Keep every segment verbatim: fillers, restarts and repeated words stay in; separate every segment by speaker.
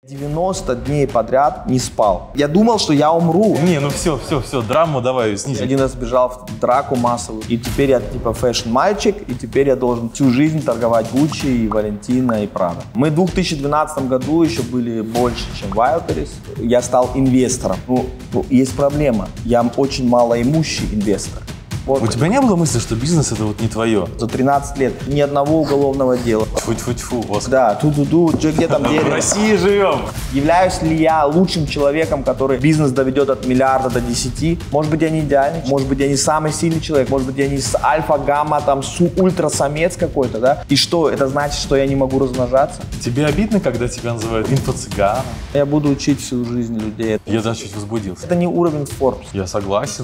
Speaker 1: девяносто дней подряд не спал. Я думал, что я умру.
Speaker 2: Не, ну все, все, все, драму давай снизим.
Speaker 1: Один раз бежал в драку массовую, и теперь я типа фэшн-мальчик, и теперь я должен всю жизнь торговать Гуччи, и Валентино, и Прада. Мы в две тысячи двенадцатом году еще были больше, чем Wildberries. Я стал инвестором. Ну, есть проблема. Я очень малоимущий инвестор. Вот.
Speaker 2: У тебя не было мысли, что бизнес это вот не твое?
Speaker 1: За тринадцать лет ни одного уголовного дела.
Speaker 2: Тьфу-тьфу-тьфу, Оскар.
Speaker 1: Да, ту-ду-ду, где там дерево.
Speaker 2: В России живем.
Speaker 1: Являюсь ли я лучшим человеком, который бизнес доведет от миллиарда до десяти? Может быть, я не идеальный, может быть, я не самый сильный человек, может быть, я не альфа-гамма, там, ультрасамец какой-то, да? И что, это значит, что я не могу размножаться?
Speaker 2: Тебе обидно, когда тебя называют инфо-цыганом?
Speaker 1: Я буду учить всю жизнь людей.
Speaker 2: Я даже чуть возбудился.
Speaker 1: Это не уровень Forbes.
Speaker 2: Я согласен.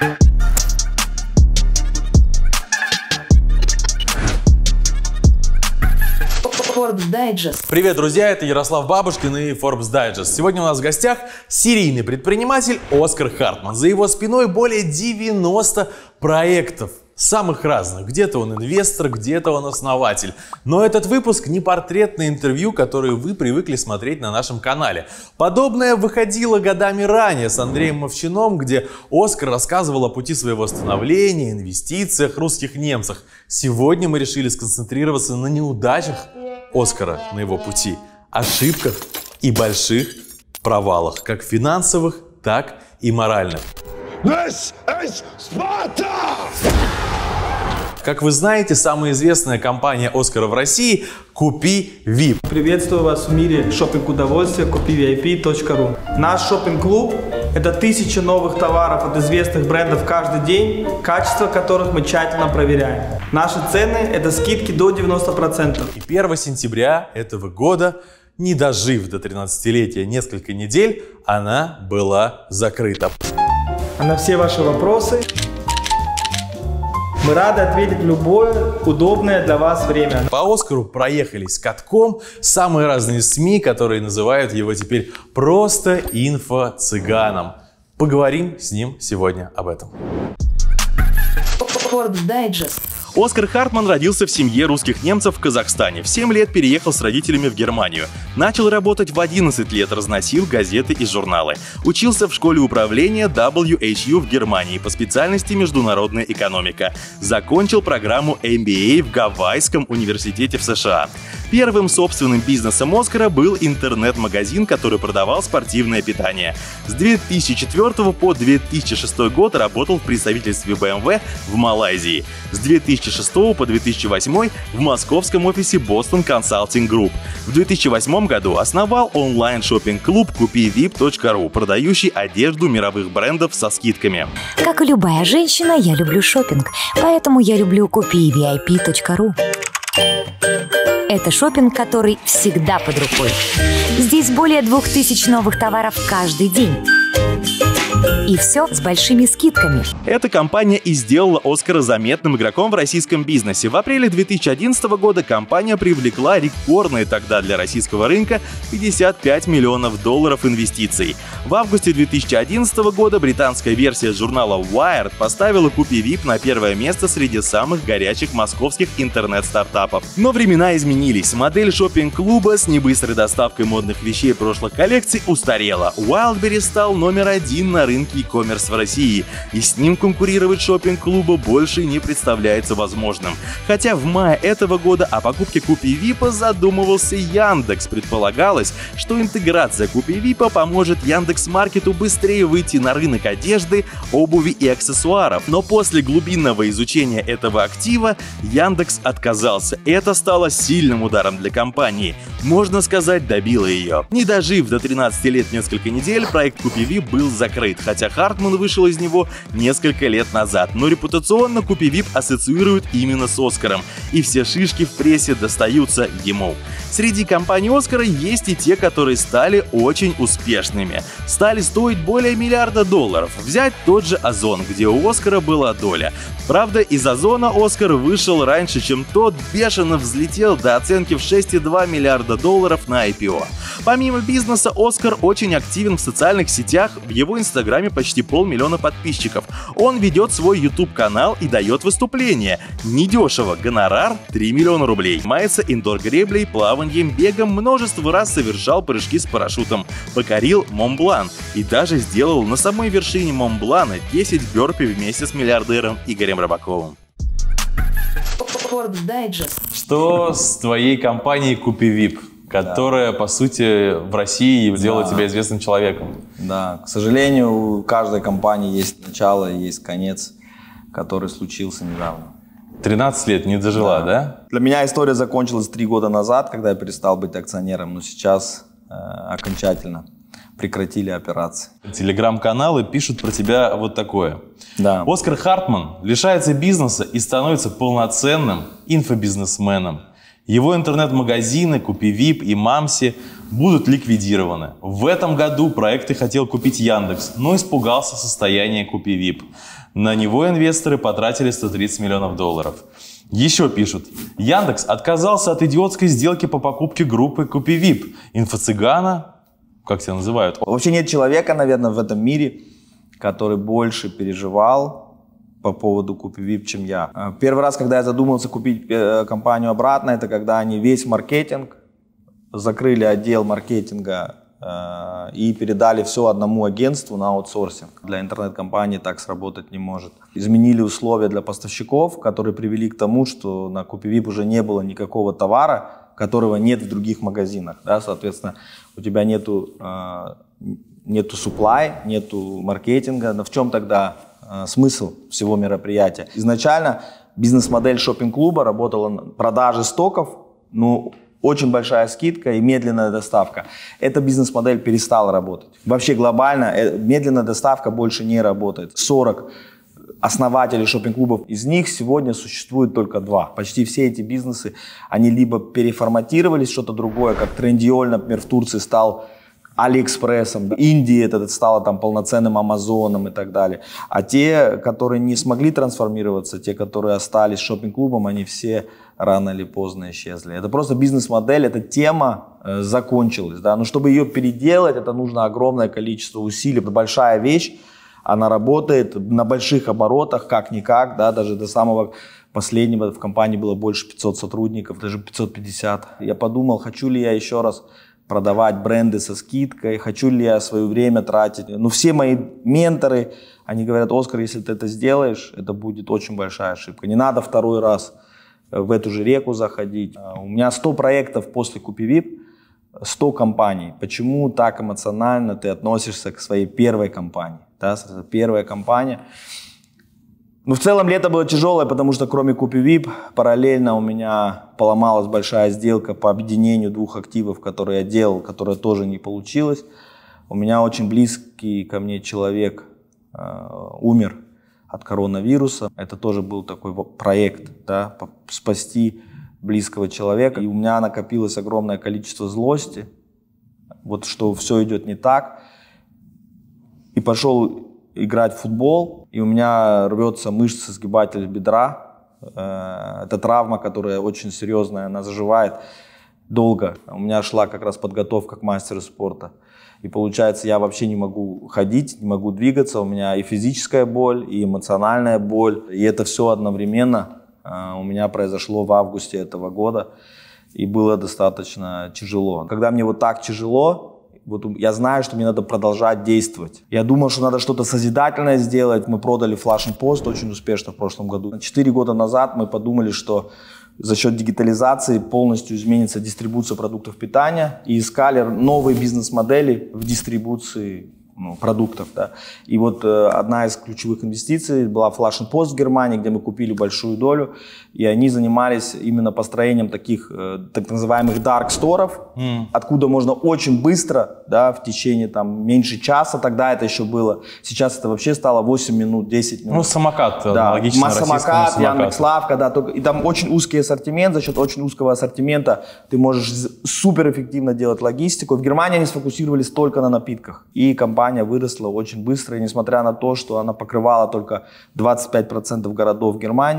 Speaker 3: Forbes Digest.
Speaker 2: Привет, друзья, это Ярослав Бабушкин и Forbes Digest. Сегодня у нас в гостях серийный предприниматель Оскар Хартман. За его спиной более девяноста проектов. Самых разных. Где-то он инвестор, где-то он основатель. Но этот выпуск не портретное интервью, которое вы привыкли смотреть на нашем канале. Подобное выходило годами ранее с Андреем Мовчаном, где Оскар рассказывал о пути своего становления, инвестициях, русских немцах. Сегодня мы решили сконцентрироваться на неудачах Оскара на его пути, ошибках и больших провалах, как финансовых, так и моральных.
Speaker 4: This is Sparta!
Speaker 2: Как вы знаете, самая известная компания Оскара в России – Купи ви ай пи.
Speaker 5: Приветствую вас в мире шопинг удовольствия купи ви ай пи точка ру. Наш шопинг-клуб – это тысячи новых товаров от известных брендов каждый день, качество которых мы тщательно проверяем. Наши цены – это скидки до девяноста процентов.
Speaker 2: И первого сентября этого года, не дожив до тринадцатилетия несколько недель, она была закрыта.
Speaker 5: А на все ваши вопросы мы рады ответить в любое удобное для вас время.
Speaker 2: По Оскару проехались катком самые разные СМИ, которые называют его теперь просто инфо-цыганом. Поговорим с ним сегодня об этом.
Speaker 3: Forbes Digest.
Speaker 2: Оскар Хартман родился в семье русских немцев в Казахстане. В семь лет переехал с родителями в Германию. Начал работать в одиннадцать лет, разносил газеты и журналы. Учился в школе управления дабл ю эйч ю в Германии по специальности международная экономика. Закончил программу эм би эй в Гавайском университете в США. Первым собственным бизнесом Оскара был интернет-магазин, который продавал спортивное питание. С две тысячи четвёртого по две тысячи шестой год работал в представительстве бэ эм вэ в Малайзии. С две тысячи шестого по две тысячи восьмой в московском офисе Boston Consulting Group. В две тысячи восьмом году основал онлайн-шоппинг-клуб купи ви ай пи точка ру, продающий одежду мировых брендов со скидками.
Speaker 6: Как и любая женщина, я люблю шопинг, поэтому я люблю купи ви ай пи точка ру. Это шопинг, который всегда под рукой. Здесь более двух тысяч новых товаров каждый день. И все с большими скидками.
Speaker 2: Эта компания и сделала Оскара заметным игроком в российском бизнесе. В апреле две тысячи одиннадцатого года компания привлекла рекордные тогда для российского рынка пятьдесят пять миллионов долларов инвестиций. В августе две тысячи одиннадцатого года британская версия журнала Wired поставила Купи ви ай пи на первое место среди самых горячих московских интернет-стартапов. Но времена изменились. Модель шопинг-клуба с небыстрой доставкой модных вещей прошлых коллекций устарела. Wildberries стал номер один на рынке e-commerce в России, и с ним конкурировать шопинг-клуба больше не представляется возможным. Хотя в мае этого года о покупке Купи ви ай пи задумывался Яндекс. Предполагалось, что интеграция Купи ви ай пи поможет Яндекс.Маркету быстрее выйти на рынок одежды, обуви и аксессуаров. Но после глубинного изучения этого актива Яндекс отказался. Это стало сильным ударом для компании. Можно сказать, добило ее. Не дожив до тринадцати лет несколько недель, проект Купи ви ай пи был закрыт, хотя Хартман вышел из него несколько лет назад. Но репутационно Купи ви ай пи ассоциируют именно с Оскаром, и все шишки в прессе достаются ему. Среди компаний Оскара есть и те, которые стали очень успешными. Стали стоить более миллиарда долларов. Взять тот же Озон, где у Оскара была доля. Правда, из Озона Оскар вышел раньше, чем тот бешено взлетел до оценки в шесть целых две десятых миллиарда долларов на ай пи о. Помимо бизнеса, Оскар очень активен в социальных сетях. В его инстаграме Инстаграме почти полмиллиона подписчиков. Он ведет свой YouTube-канал и дает выступления. Недешево, гонорар три миллиона рублей. Мается индор-греблей, плаванием, бегом, множество раз совершал прыжки с парашютом. Покорил Монблан и даже сделал на самой вершине Монблана десять бёрпи вместе с миллиардером Игорем Рыбаковым.
Speaker 3: Forbes Digest.
Speaker 7: Что с твоей компанией CupiVip, которая, да. по сути, в России сделала да. тебя известным человеком?
Speaker 1: Да, к сожалению, у каждой компании есть начало и есть конец, который случился недавно.
Speaker 7: тринадцать лет не дожила, да? да?
Speaker 1: Для меня история закончилась три года назад, когда я перестал быть акционером, но сейчас э, окончательно прекратили операции.
Speaker 7: Телеграм-каналы пишут про тебя вот такое.
Speaker 1: Да.
Speaker 7: Оскар Хартман лишается бизнеса и становится полноценным инфобизнесменом. Его интернет-магазины CupiVip и Мамси будут ликвидированы. В этом году проекты хотел купить Яндекс, но испугался состояния CupiVip. На него инвесторы потратили сто тридцать миллионов долларов. Еще пишут, Яндекс отказался от идиотской сделки по покупке группы CupiVip. Инфо-цыгана, как тебя называют?
Speaker 1: Вообще нет человека, наверное, в этом мире, который больше переживал по поводу CupiVip, чем я. Первый раз, когда я задумался купить компанию обратно, это когда они весь маркетинг, закрыли отдел маркетинга э, и передали все одному агентству на аутсорсинг. Для интернет-компании так сработать не может. Изменили условия для поставщиков, которые привели к тому, что на CupiVip уже не было никакого товара, которого нет в других магазинах. Да? Соответственно, у тебя нету, э, нету supply, нету маркетинга. Но в чем тогда э, смысл всего мероприятия? Изначально бизнес-модель шоппинг-клуба работала на продаже стоков, ну, очень большая скидка и медленная доставка. Эта бизнес-модель перестала работать. Вообще глобально э, медленная доставка больше не работает. сорок основателей шоппинг-клубов, из них сегодня существует только два. Почти все эти бизнесы, они либо переформатировались, что-то другое, как Трендиоль, например, в Турции стал Алиэкспрессом, Индия это стала там полноценным Амазоном и так далее. А те, которые не смогли трансформироваться, те, которые остались шоппинг-клубом, они все рано или поздно исчезли. Это просто бизнес-модель, эта тема э, закончилась. Да? Но чтобы ее переделать, это нужно огромное количество усилий. Это большая вещь. Она работает на больших оборотах, как-никак, да, даже до самого последнего в компании было больше пятисот сотрудников, даже пятьсот пятьдесят. Я подумал, хочу ли я еще раз продавать бренды со скидкой, хочу ли я свое время тратить. Ну, все мои менторы, они говорят, Оскар, если ты это сделаешь, это будет очень большая ошибка. Не надо второй раз в эту же реку заходить. У меня сто проектов после CupiVip, сто компаний. Почему так эмоционально ты относишься к своей первой компании? Да, первая компания. Ну, в целом лето было тяжелое, потому что кроме CupiVip параллельно у меня поломалась большая сделка по объединению двух активов, которые я делал, которая тоже не получилась. У меня очень близкий ко мне человек э, умер от коронавируса. Это тоже был такой проект, да, спасти близкого человека. И у меня накопилось огромное количество злости, вот что все идет не так. И пошел играть в футбол, и у меня рвется мышца сгибателя бедра. Это травма, которая очень серьезная, она заживает долго. У меня шла как раз подготовка к мастеру спорта. И получается, я вообще не могу ходить, не могу двигаться. У меня и физическая боль, и эмоциональная боль. И это все одновременно у меня произошло в августе этого года. И было достаточно тяжело. Когда мне вот так тяжело, вот я знаю, что мне надо продолжать действовать. Я думал, что надо что-то созидательное сделать. Мы продали Flash and Post очень успешно в прошлом году. Четыре года назад мы подумали, что за счет дигитализации полностью изменится дистрибуция продуктов питания. И искали новые бизнес-модели в дистрибуции ну, продуктов. Да. И вот э, одна из ключевых инвестиций была Flash and Post в Германии, где мы купили большую долю. И они занимались именно построением таких э, так называемых dark сторов, mm. откуда можно очень быстро, да, в течение там, меньше часа, тогда это еще было. Сейчас это вообще стало восемь минут, десять минут.
Speaker 7: Ну, самокат,
Speaker 1: да.
Speaker 7: аналогично
Speaker 1: российскому
Speaker 7: самокат.
Speaker 1: Яндекс.Лавка, да, только, и там очень узкий ассортимент, за счет очень узкого ассортимента ты можешь суперэффективно делать логистику. В Германии они сфокусировались только на напитках. И компания выросла очень быстро, и несмотря на то, что она покрывала только двадцать пять процентов городов Германии, в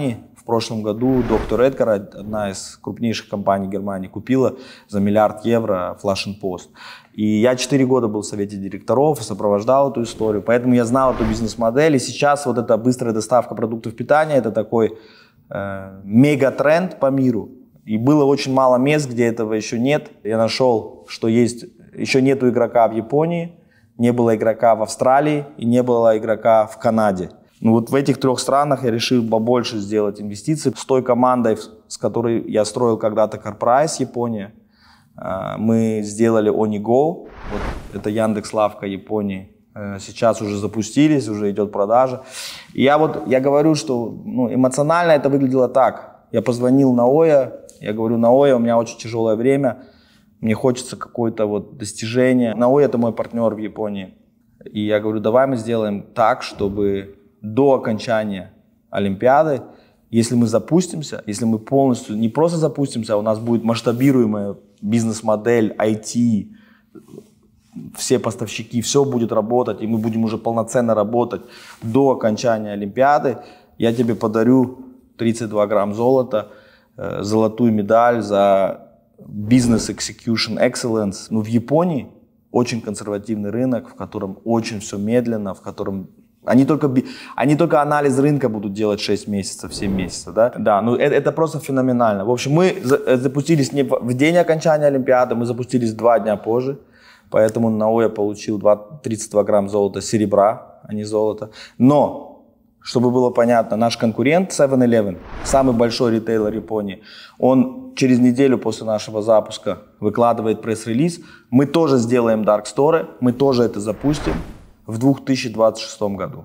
Speaker 1: прошлом году доктор Эдгар, одна из крупнейших компаний Германии, купила за миллиард евро Flushing Post. И я четыре года был в совете директоров, сопровождал эту историю, поэтому я знал эту бизнес-модель. И сейчас вот эта быстрая доставка продуктов питания – это такой э, мегатренд по миру. И было очень мало мест, где этого еще нет. Я нашел, что есть, еще нету игрока в Японии, не было игрока в Австралии и не было игрока в Канаде. Ну вот в этих трех странах я решил побольше сделать инвестиций. С той командой, с которой я строил когда-то Corprise Япония, мы сделали Onigo, вот это Яндекс.Лавка Японии. Сейчас уже запустились, уже идет продажа. И я вот я говорю, что ну, эмоционально это выглядело так. Я позвонил Наоя, я говорю: Наоя, у меня очень тяжелое время, мне хочется какое-то вот достижение. Наоя — это мой партнер в Японии. И я говорю: давай мы сделаем так, чтобы до окончания Олимпиады, если мы запустимся, если мы полностью, не просто запустимся, а у нас будет масштабируемая бизнес-модель, ай ти, все поставщики, все будет работать, и мы будем уже полноценно работать до окончания Олимпиады, я тебе подарю тридцать два грамм золота, э, золотую медаль за бизнес execution excellence. Ну, в Японии очень консервативный рынок, в котором очень все медленно, в котором Они только, они только анализ рынка будут делать шесть месяцев, семь месяцев. Да, да, ну это, это просто феноменально. В общем, мы запустились не в день окончания Олимпиады, мы запустились два дня позже. Поэтому Наоя получил тридцать два грамм золота, серебра, а не золота. Но, чтобы было понятно, наш конкурент севен элевен, самый большой ритейлер Японии, он через неделю после нашего запуска выкладывает пресс-релиз. Мы тоже сделаем Dark Store, мы тоже это запустим в две тысячи двадцать шестом году.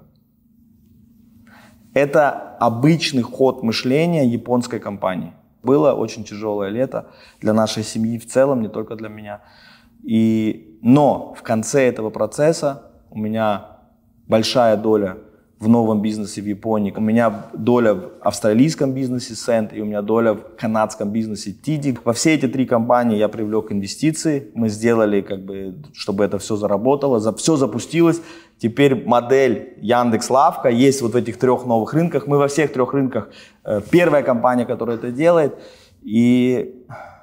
Speaker 1: Это обычный ход мышления японской компании. Было очень тяжелое лето для нашей семьи в целом, не только для меня. И, но в конце этого процесса у меня большая доля в новом бизнесе в Японии, у меня доля в австралийском бизнесе Cent и у меня доля в канадском бизнесе Тидик. Во все эти три компании я привлек инвестиции, мы сделали, как бы, чтобы это все заработало, все запустилось. Теперь модель Яндекс.Лавка есть вот в этих трех новых рынках. Мы во всех трех рынках первая компания, которая это делает. И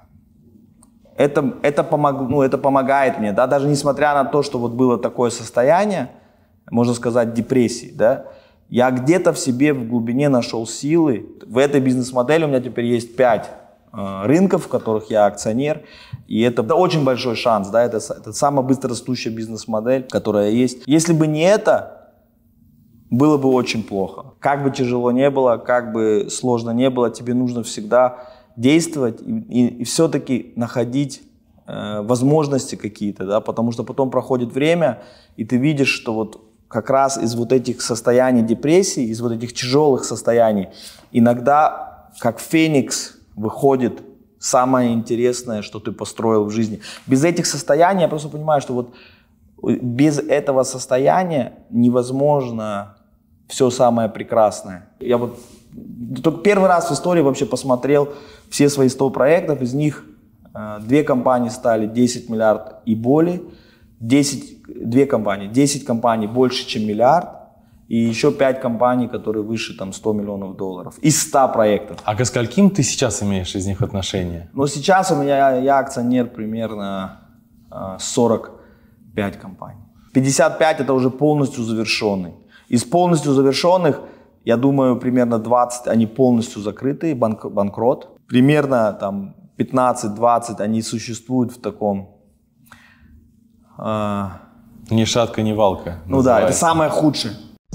Speaker 1: это, это, помог, ну, это помогает мне, да, даже несмотря на то, что вот было такое состояние, можно сказать, депрессии, да, я где-то в себе в глубине нашел силы. В этой бизнес-модели у меня теперь есть пять э, рынков, в которых я акционер, и это, это очень большой шанс, да, это, это самая быстрорастущая бизнес-модель, которая есть. Если бы не это, было бы очень плохо. Как бы тяжело не было, как бы сложно не было, тебе нужно всегда действовать и, и, и все-таки находить э, возможности какие-то, да, потому что потом проходит время, и ты видишь, что вот как раз из вот этих состояний депрессии, из вот этих тяжелых состояний, иногда, как феникс, выходит самое интересное, что ты построил в жизни. Без этих состояний, я просто понимаю, что вот без этого состояния невозможно все самое прекрасное. Я вот только первый раз в истории вообще посмотрел все свои сто проектов, из них э, две компании стали десять миллиардов и более, десять, две компании, десять компаний больше, чем миллиард, и еще пять компаний, которые выше там, сто миллионов долларов, из ста проектов.
Speaker 7: А к скольким ты сейчас имеешь из них отношения?
Speaker 1: Ну, сейчас у меня, я акционер примерно э, сорок пять компаний. пятьдесят пять это уже полностью завершенный. Из полностью завершенных, я думаю, примерно двадцать они полностью закрытые, банк, банкрот. Примерно там пятнадцать-двадцать они существуют в таком... Э,
Speaker 7: ни шатка, ни валка.
Speaker 1: Ну да, это самое худшее.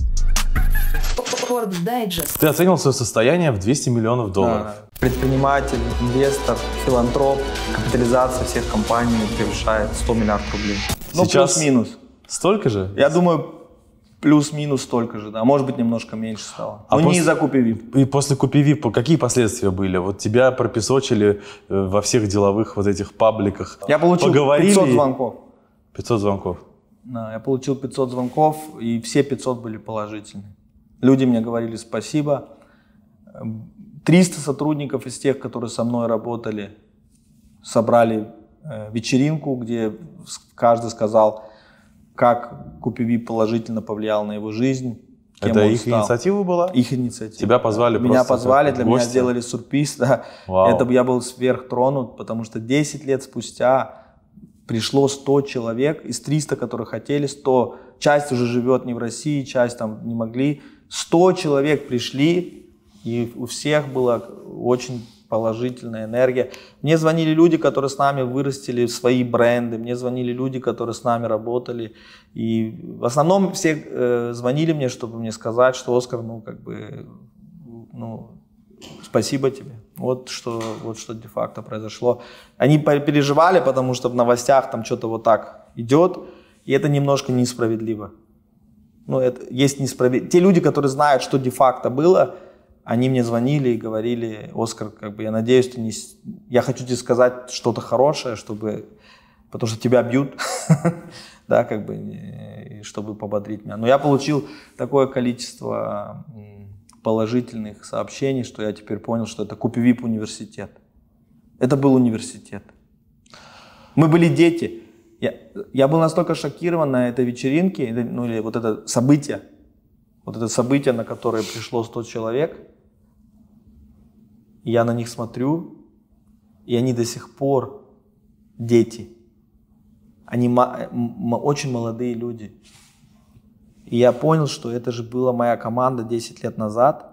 Speaker 7: Ты оценил свое состояние в двести миллионов долларов.
Speaker 1: Да, да. Предприниматель, инвестор, филантроп, капитализация всех компаний превышает сто миллиардов рублей. Ну,
Speaker 7: сейчас
Speaker 1: плюс-минус.
Speaker 7: Столько же?
Speaker 1: Я думаю, плюс-минус столько же, да. Может быть, немножко меньше стало.
Speaker 7: А
Speaker 1: Но
Speaker 7: после...
Speaker 1: не из-за Купи-Вип.
Speaker 7: И после Купи-Вип какие последствия были? Вот тебя пропесочили во всех деловых вот этих пабликах.
Speaker 1: Я получил
Speaker 7: Поговорили...
Speaker 1: пятьсот звонков.
Speaker 7: пятьсот звонков?
Speaker 1: Да, я получил пятьсот звонков, и все пятьсот были положительные. Люди мне говорили спасибо. триста сотрудников из тех, которые со мной работали, собрали вечеринку, где каждый сказал, как Купи-Вип положительно повлиял на его жизнь. кем
Speaker 7: Это
Speaker 1: он
Speaker 7: их
Speaker 1: стал.
Speaker 7: инициатива была?
Speaker 1: Их инициатива.
Speaker 7: Тебя позвали
Speaker 1: Меня
Speaker 7: просто
Speaker 1: позвали,
Speaker 7: как
Speaker 1: для меня
Speaker 7: гостя?
Speaker 1: сделали сюрприз. Да.
Speaker 7: Вау.
Speaker 1: Это я был сверхтронут, потому что десять лет спустя пришло сто человек, из триста, которые хотели, сто. Часть уже живет не в России, часть там не могли. сто человек пришли, и у всех была очень положительная энергия. Мне звонили люди, которые с нами вырастили свои бренды, мне звонили люди, которые с нами работали. И в основном все э, звонили мне, чтобы мне сказать, что Оскар, ну как бы, ну, спасибо тебе. Вот что, вот что де-факто произошло. Они переживали, потому что в новостях там что-то вот так идет, и это немножко несправедливо. Ну, это есть несправедливо. Те люди, которые знают, что де-факто было, они мне звонили и говорили: Оскар, как бы я надеюсь, ты не... я хочу тебе сказать что-то хорошее, чтобы... потому что тебя бьют, да, как бы, чтобы пободрить меня. Но я получил такое количество положительных сообщений, что я теперь понял, что это Купивип университет. Это был университет. Мы были дети. Я, я был настолько шокирован на этой вечеринке, ну или вот это событие, вот это событие, на которое пришло сто человек. И я на них смотрю, и они до сих пор дети. Они очень молодые люди. И я понял, что это же была моя команда десять лет назад.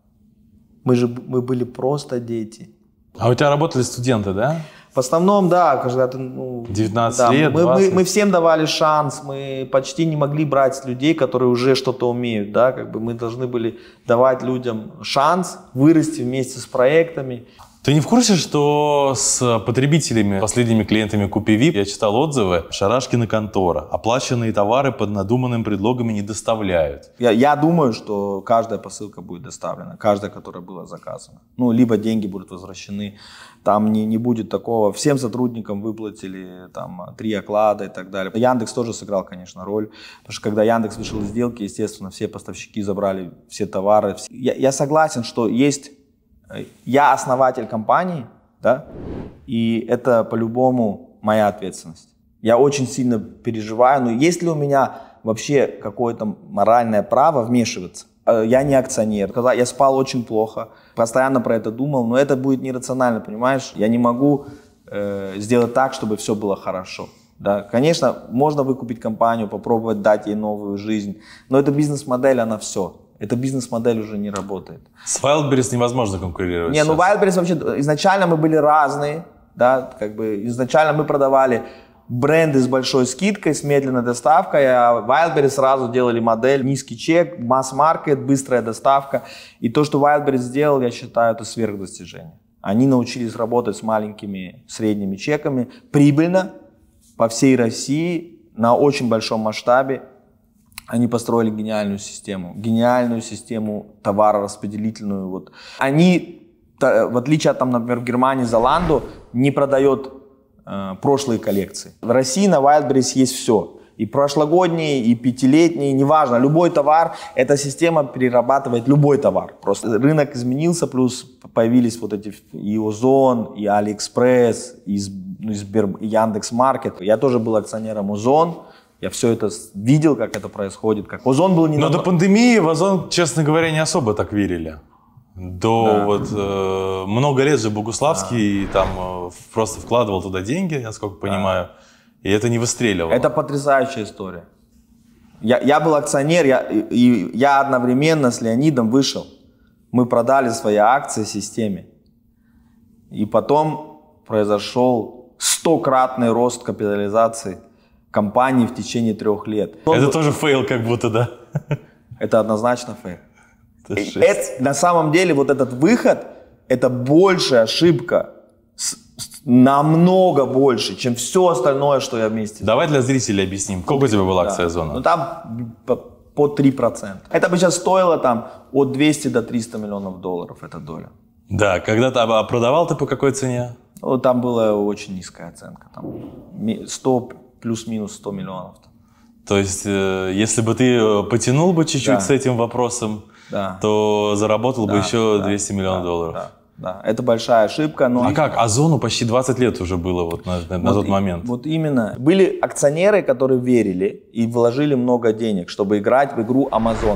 Speaker 1: Мы же мы были просто дети.
Speaker 7: А у тебя работали студенты, да?
Speaker 1: В основном, да, когда ты, ну,
Speaker 7: девятнадцать
Speaker 1: да,
Speaker 7: лет,
Speaker 1: мы,
Speaker 7: двадцать.
Speaker 1: мы, мы всем давали шанс, мы почти не могли брать людей, которые уже что-то умеют, да, как бы мы должны были давать людям шанс вырасти вместе с проектами.
Speaker 7: Ты не в курсе, что с потребителями, последними клиентами Купивип, я читал отзывы, шарашкина контора, оплаченные товары под надуманными предлогами не доставляют?
Speaker 1: Я, я думаю, что каждая посылка будет доставлена, каждая, которая была заказана. Ну, либо деньги будут возвращены, там не, не будет такого. Всем сотрудникам выплатили там три оклада и так далее. Яндекс тоже сыграл, конечно, роль, потому что когда Яндекс вышел из сделки, естественно, все поставщики забрали все товары. Я, я согласен, что есть... Я основатель компании, да, и это по-любому моя ответственность. Я очень сильно переживаю, но есть ли у меня вообще какое-то моральное право вмешиваться? Я не акционер. Я спал очень плохо, постоянно про это думал, но это будет нерационально, понимаешь? Я не могу э, сделать так, чтобы все было хорошо. Да? Конечно, можно выкупить компанию, попробовать дать ей новую жизнь, но эта бизнес-модель, она все. Эта бизнес-модель уже не работает.
Speaker 7: С Wildberries невозможно конкурировать.
Speaker 1: Не, ну Wildberries вообще, изначально мы были разные, да, как бы изначально мы продавали бренды с большой скидкой, с медленной доставкой, а Wildberries сразу делали модель низкий чек, масс-маркет, быстрая доставка. И то, что Wildberries сделал, я считаю, это сверхдостижение. Они научились работать с маленькими, средними чеками прибыльно по всей России на очень большом масштабе. Они построили гениальную систему, гениальную систему товарораспределительную. Вот. Они, в отличие от, там, например, в Германии Zalando, не продает э, прошлые коллекции. В России на Wildberries есть все. И прошлогодние, и пятилетние, неважно. Любой товар, эта система перерабатывает любой товар. Просто рынок изменился, плюс появились вот эти и Озон, и Алиэкспресс, и, ну, и Сбер, и Яндекс.Маркет. Я тоже был акционером Озон. Я все это видел, как это происходит. Как Озон был не
Speaker 7: Но
Speaker 1: намного...
Speaker 7: до пандемии в Озон, честно говоря, не особо так верили. До
Speaker 1: Да.
Speaker 7: вот э, много лет же Богуславский да. там э, просто вкладывал туда деньги, насколько понимаю, да. и это не выстреливало.
Speaker 1: Это потрясающая история. Я, я был акционер, я, и, и я одновременно с Леонидом вышел. Мы продали свои акции системе. И потом произошел стократный рост капитализации компании в течение трех лет.
Speaker 7: Это тоже фейл как будто, да?
Speaker 1: Это однозначно фейл.
Speaker 7: Это
Speaker 1: это, на самом деле вот этот выход, это большая ошибка, с, с, намного больше, чем все остальное, что я вместе.
Speaker 7: Давай для зрителей объясним, сколько у тебя была акция
Speaker 1: да.
Speaker 7: Озона?
Speaker 1: Ну там по, по три процента. Это бы сейчас стоило там от двухсот до трёхсот миллионов долларов, эта доля.
Speaker 7: Да, когда-то, а продавал ты по какой цене?
Speaker 1: Ну, там была очень низкая оценка, там сто плюс-минус сто миллионов.
Speaker 7: То есть, э, если бы ты потянул бы чуть-чуть
Speaker 1: да.
Speaker 7: с этим вопросом,
Speaker 1: да.
Speaker 7: то заработал
Speaker 1: да,
Speaker 7: бы еще
Speaker 1: да,
Speaker 7: двести миллионов
Speaker 1: да,
Speaker 7: долларов.
Speaker 1: Да, да, это большая ошибка. Но...
Speaker 7: А как? Озону почти двадцать лет уже было вот на, на, на
Speaker 1: вот
Speaker 7: тот
Speaker 1: и,
Speaker 7: момент.
Speaker 1: Вот именно. Были акционеры, которые верили и вложили много денег, чтобы играть в игру Amazon.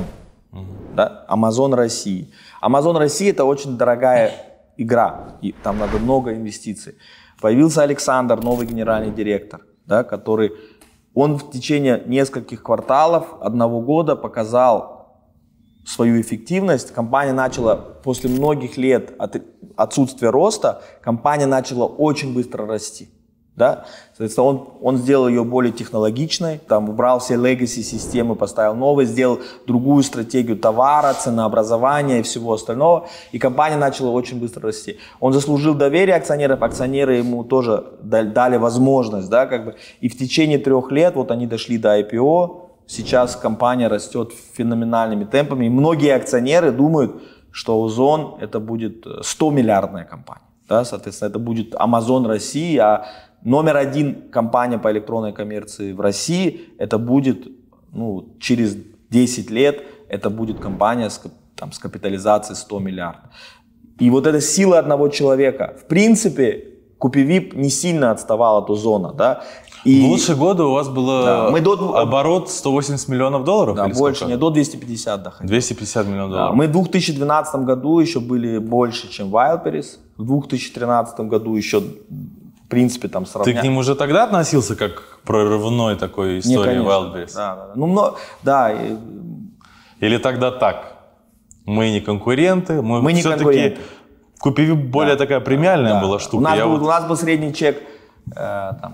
Speaker 1: Uh-huh. Да? Amazon России. Amazon России это очень дорогая игра, и там надо много инвестиций. Появился Александр, новый генеральный директор, да, который, он в течение нескольких кварталов, одного года показал свою эффективность. Компания начала, после многих лет от, отсутствия роста, компания начала очень быстро расти. Да? Соответственно, он, он сделал ее более технологичной, там, убрал все legacy системы, поставил новые, сделал другую стратегию товара, ценообразования и всего остального. И компания начала очень быстро расти. Он заслужил доверие акционеров, акционеры ему тоже дали возможность. Да, как бы. И в течение трех лет вот они дошли до ай пи о. Сейчас компания растет феноменальными темпами. И многие акционеры думают, что Озон это будет сто миллиардная компания. Да? Соответственно, это будет Amazon России, а номер один компания по электронной коммерции в России, это будет, ну, через десять лет, это будет компания с, там, с капитализацией сто миллиардов. И вот эта сила одного человека, в принципе, Купивип не сильно отставал от Озона, да. И
Speaker 7: в лучшие годы у вас было да, мы до... оборот сто восемьдесят миллионов долларов?
Speaker 1: Да, больше, не, до двести пятьдесят доходили.
Speaker 7: двести пятьдесят миллионов долларов.
Speaker 1: Да, мы в две тысячи двенадцатом году еще были больше, чем Wildberries. В две тысячи тринадцатом году еще, в принципе, там сравняли.
Speaker 7: Ты к ним уже тогда относился как к прорывной такой истории Wildberries?
Speaker 1: Да, да, да. Ну, но, да. И...
Speaker 7: Или тогда так? Мы не конкуренты, мы,
Speaker 1: мы не конкуренты.
Speaker 7: Купивип более да, такая премиальная да, была штука.
Speaker 1: У нас, был,
Speaker 7: вот...
Speaker 1: у нас был средний чек э, там,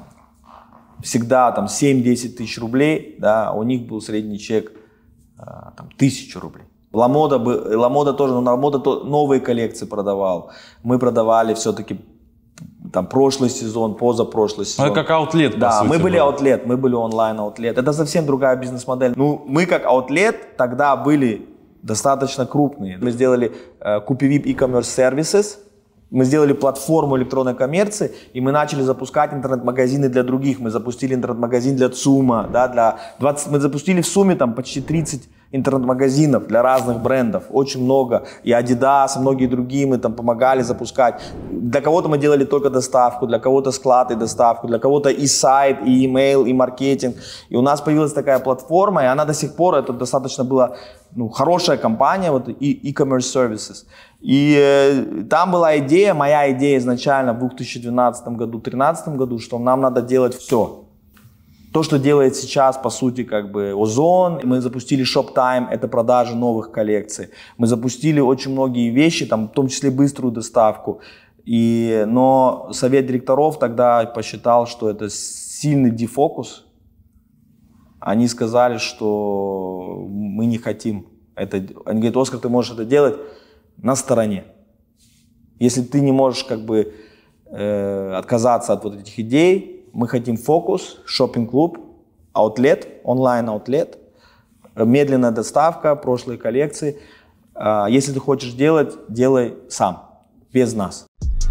Speaker 1: всегда там семь-десять тысяч рублей, да, у них был средний чек э, там, тысячу рублей. Ламода, Ламода тоже, но Ламода то, новые коллекции продавал. Мы продавали все-таки там прошлый сезон, позапрошлый сезон.
Speaker 7: Это как аутлет,
Speaker 1: да,
Speaker 7: по сути,
Speaker 1: мы были
Speaker 7: был.
Speaker 1: аутлет, мы были онлайн-аутлет. Это совсем другая бизнес-модель. Ну, мы как аутлет тогда были достаточно крупные. Мы сделали э, Купивип e-commerce services, мы сделали платформу электронной коммерции, и мы начали запускать интернет-магазины для других. Мы запустили интернет-магазин для ЦУМа, да, для двадцати, мы запустили в сумме там почти тридцать интернет-магазинов для разных брендов, очень много. И Adidas, и многие другие мы там помогали запускать. Для кого-то мы делали только доставку, для кого-то склад и доставку, для кого-то и сайт, и email, и маркетинг. И у нас появилась такая платформа, и она до сих пор, это достаточно была ну, хорошая компания, вот e-commerce services. И э, там была идея, моя идея изначально в две тысячи двенадцатом году, две тысячи тринадцатом году, что нам надо делать все. То, что делает сейчас, по сути, как бы Озон. Мы запустили Shoptime, это продажи новых коллекций. Мы запустили очень многие вещи, там, в том числе быструю доставку. И, но совет директоров тогда посчитал, что это сильный дефокус. Они сказали, что мы не хотим это. Они говорят: Оскар, ты можешь это делать на стороне. Если ты не можешь как бы э, отказаться от вот этих идей, мы хотим фокус, шоппинг-клуб, аутлет, онлайн-аутлет, медленная доставка, прошлые коллекции. Э, если ты хочешь делать, делай сам, без нас.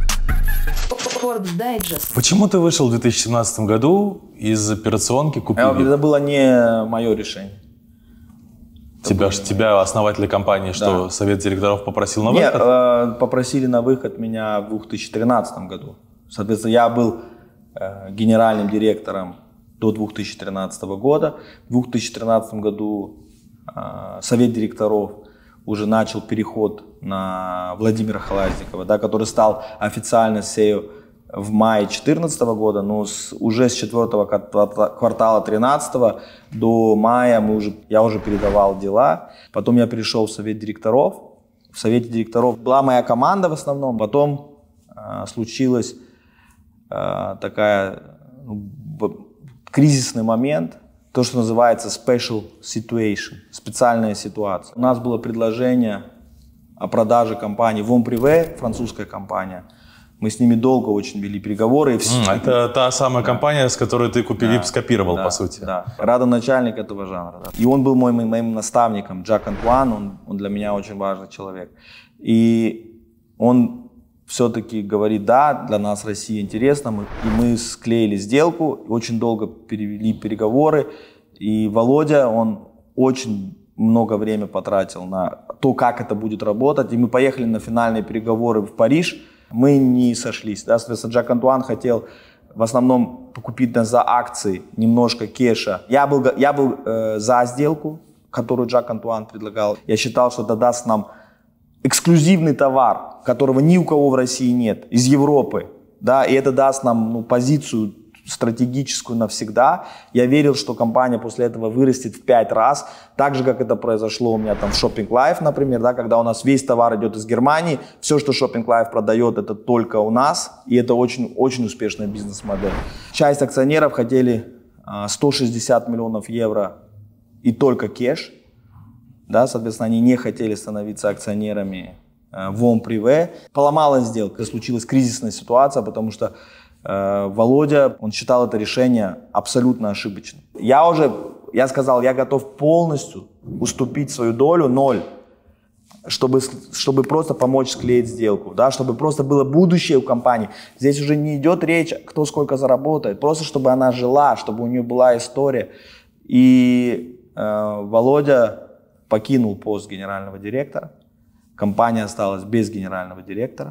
Speaker 7: Почему ты вышел в две тысячи семнадцатом году из операционки Купивип?
Speaker 1: Это было не мое решение.
Speaker 7: Тебя, тебя основатели компании, что да. совет директоров попросил на выход?
Speaker 1: Нет, э, попросили на выход меня в две тысячи тринадцатом году. Соответственно, я был э, генеральным директором до две тысячи тринадцатого года. В две тысячи тринадцатом году э, совет директоров уже начал переход на Владимира Халазникова, да, который стал официально сео в мае две тысячи четырнадцатого года, но с, уже с четвертого квартала две тысячи тринадцатого до мая мы уже, я уже передавал дела. Потом я перешел в совет директоров. В совете директоров была моя команда в основном. Потом э, случилась э, такая ну, кризисный момент, то, что называется special situation, специальная ситуация. У нас было предложение о продаже компании Вомприве, французская компания. Мы с ними долго очень вели переговоры. И все...
Speaker 7: mm, это та самая да. компания, с которой ты Купивип да, скопировал,
Speaker 1: да,
Speaker 7: по сути.
Speaker 1: Да, родоначальник этого жанра. Да. И он был моим, моим наставником, Джак Антуан, он, он для меня очень важный человек. И он все-таки говорит: да, для нас Россия интересна. Мы, и мы склеили сделку, очень долго перевели переговоры. И Володя, он очень много времени потратил на то, как это будет работать. И мы поехали на финальные переговоры в Париж. Мы не сошлись. Да? Соответственно, Джак Антуан хотел в основном покупить нас за акции, немножко кеша. Я был, я был э, за сделку, которую Жак Антуан предлагал. Я считал, что это даст нам эксклюзивный товар, которого ни у кого в России нет, из Европы. Да, и это даст нам ну, позицию стратегическую навсегда. Я верил, что компания после этого вырастет в пять раз, так же, как это произошло у меня там в Shopping Life, например, да, когда у нас весь товар идет из Германии, все, что Shopping Life продает, это только у нас, и это очень, очень успешная бизнес-модель. Часть акционеров хотели а, сто шестьдесят миллионов евро и только кэш, да, соответственно, они не хотели становиться акционерами а, в ОМ-Приве. Поломалась сделка, случилась кризисная ситуация, потому что Володя, он считал это решение абсолютно ошибочным. Я уже, я сказал, я готов полностью уступить свою долю, ноль, чтобы, чтобы просто помочь склеить сделку, да, чтобы просто было будущее у компании. Здесь уже не идет речь, кто сколько заработает, просто чтобы она жила, чтобы у нее была история. И э, Володя покинул пост генерального директора, компания осталась без генерального директора.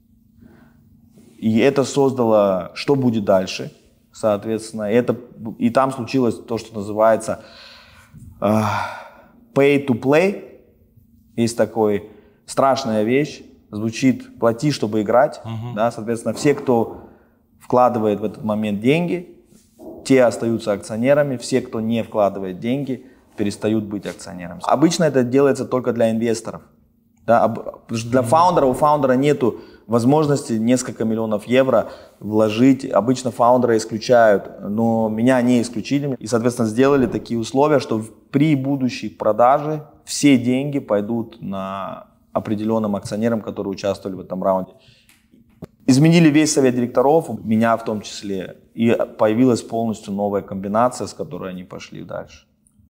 Speaker 1: И это создало, что будет дальше, соответственно. Это, и там случилось то, что называется э, pay to play. Есть такая страшная вещь, звучит «плати, чтобы играть». Uh-huh. Да, соответственно, все, кто вкладывает в этот момент деньги, те остаются акционерами, все, кто не вкладывает деньги, перестают быть акционерами. Обычно это делается только для инвесторов. Да, потому что для фаундера, у фаундера нету возможности несколько миллионов евро вложить. Обычно фаундеры исключают, но меня не исключили. И, соответственно, сделали такие условия, что при будущей продаже все деньги пойдут на определенным акционерам, которые участвовали в этом раунде. Изменили весь совет директоров, меня в том числе. И появилась полностью новая комбинация, с которой они пошли дальше.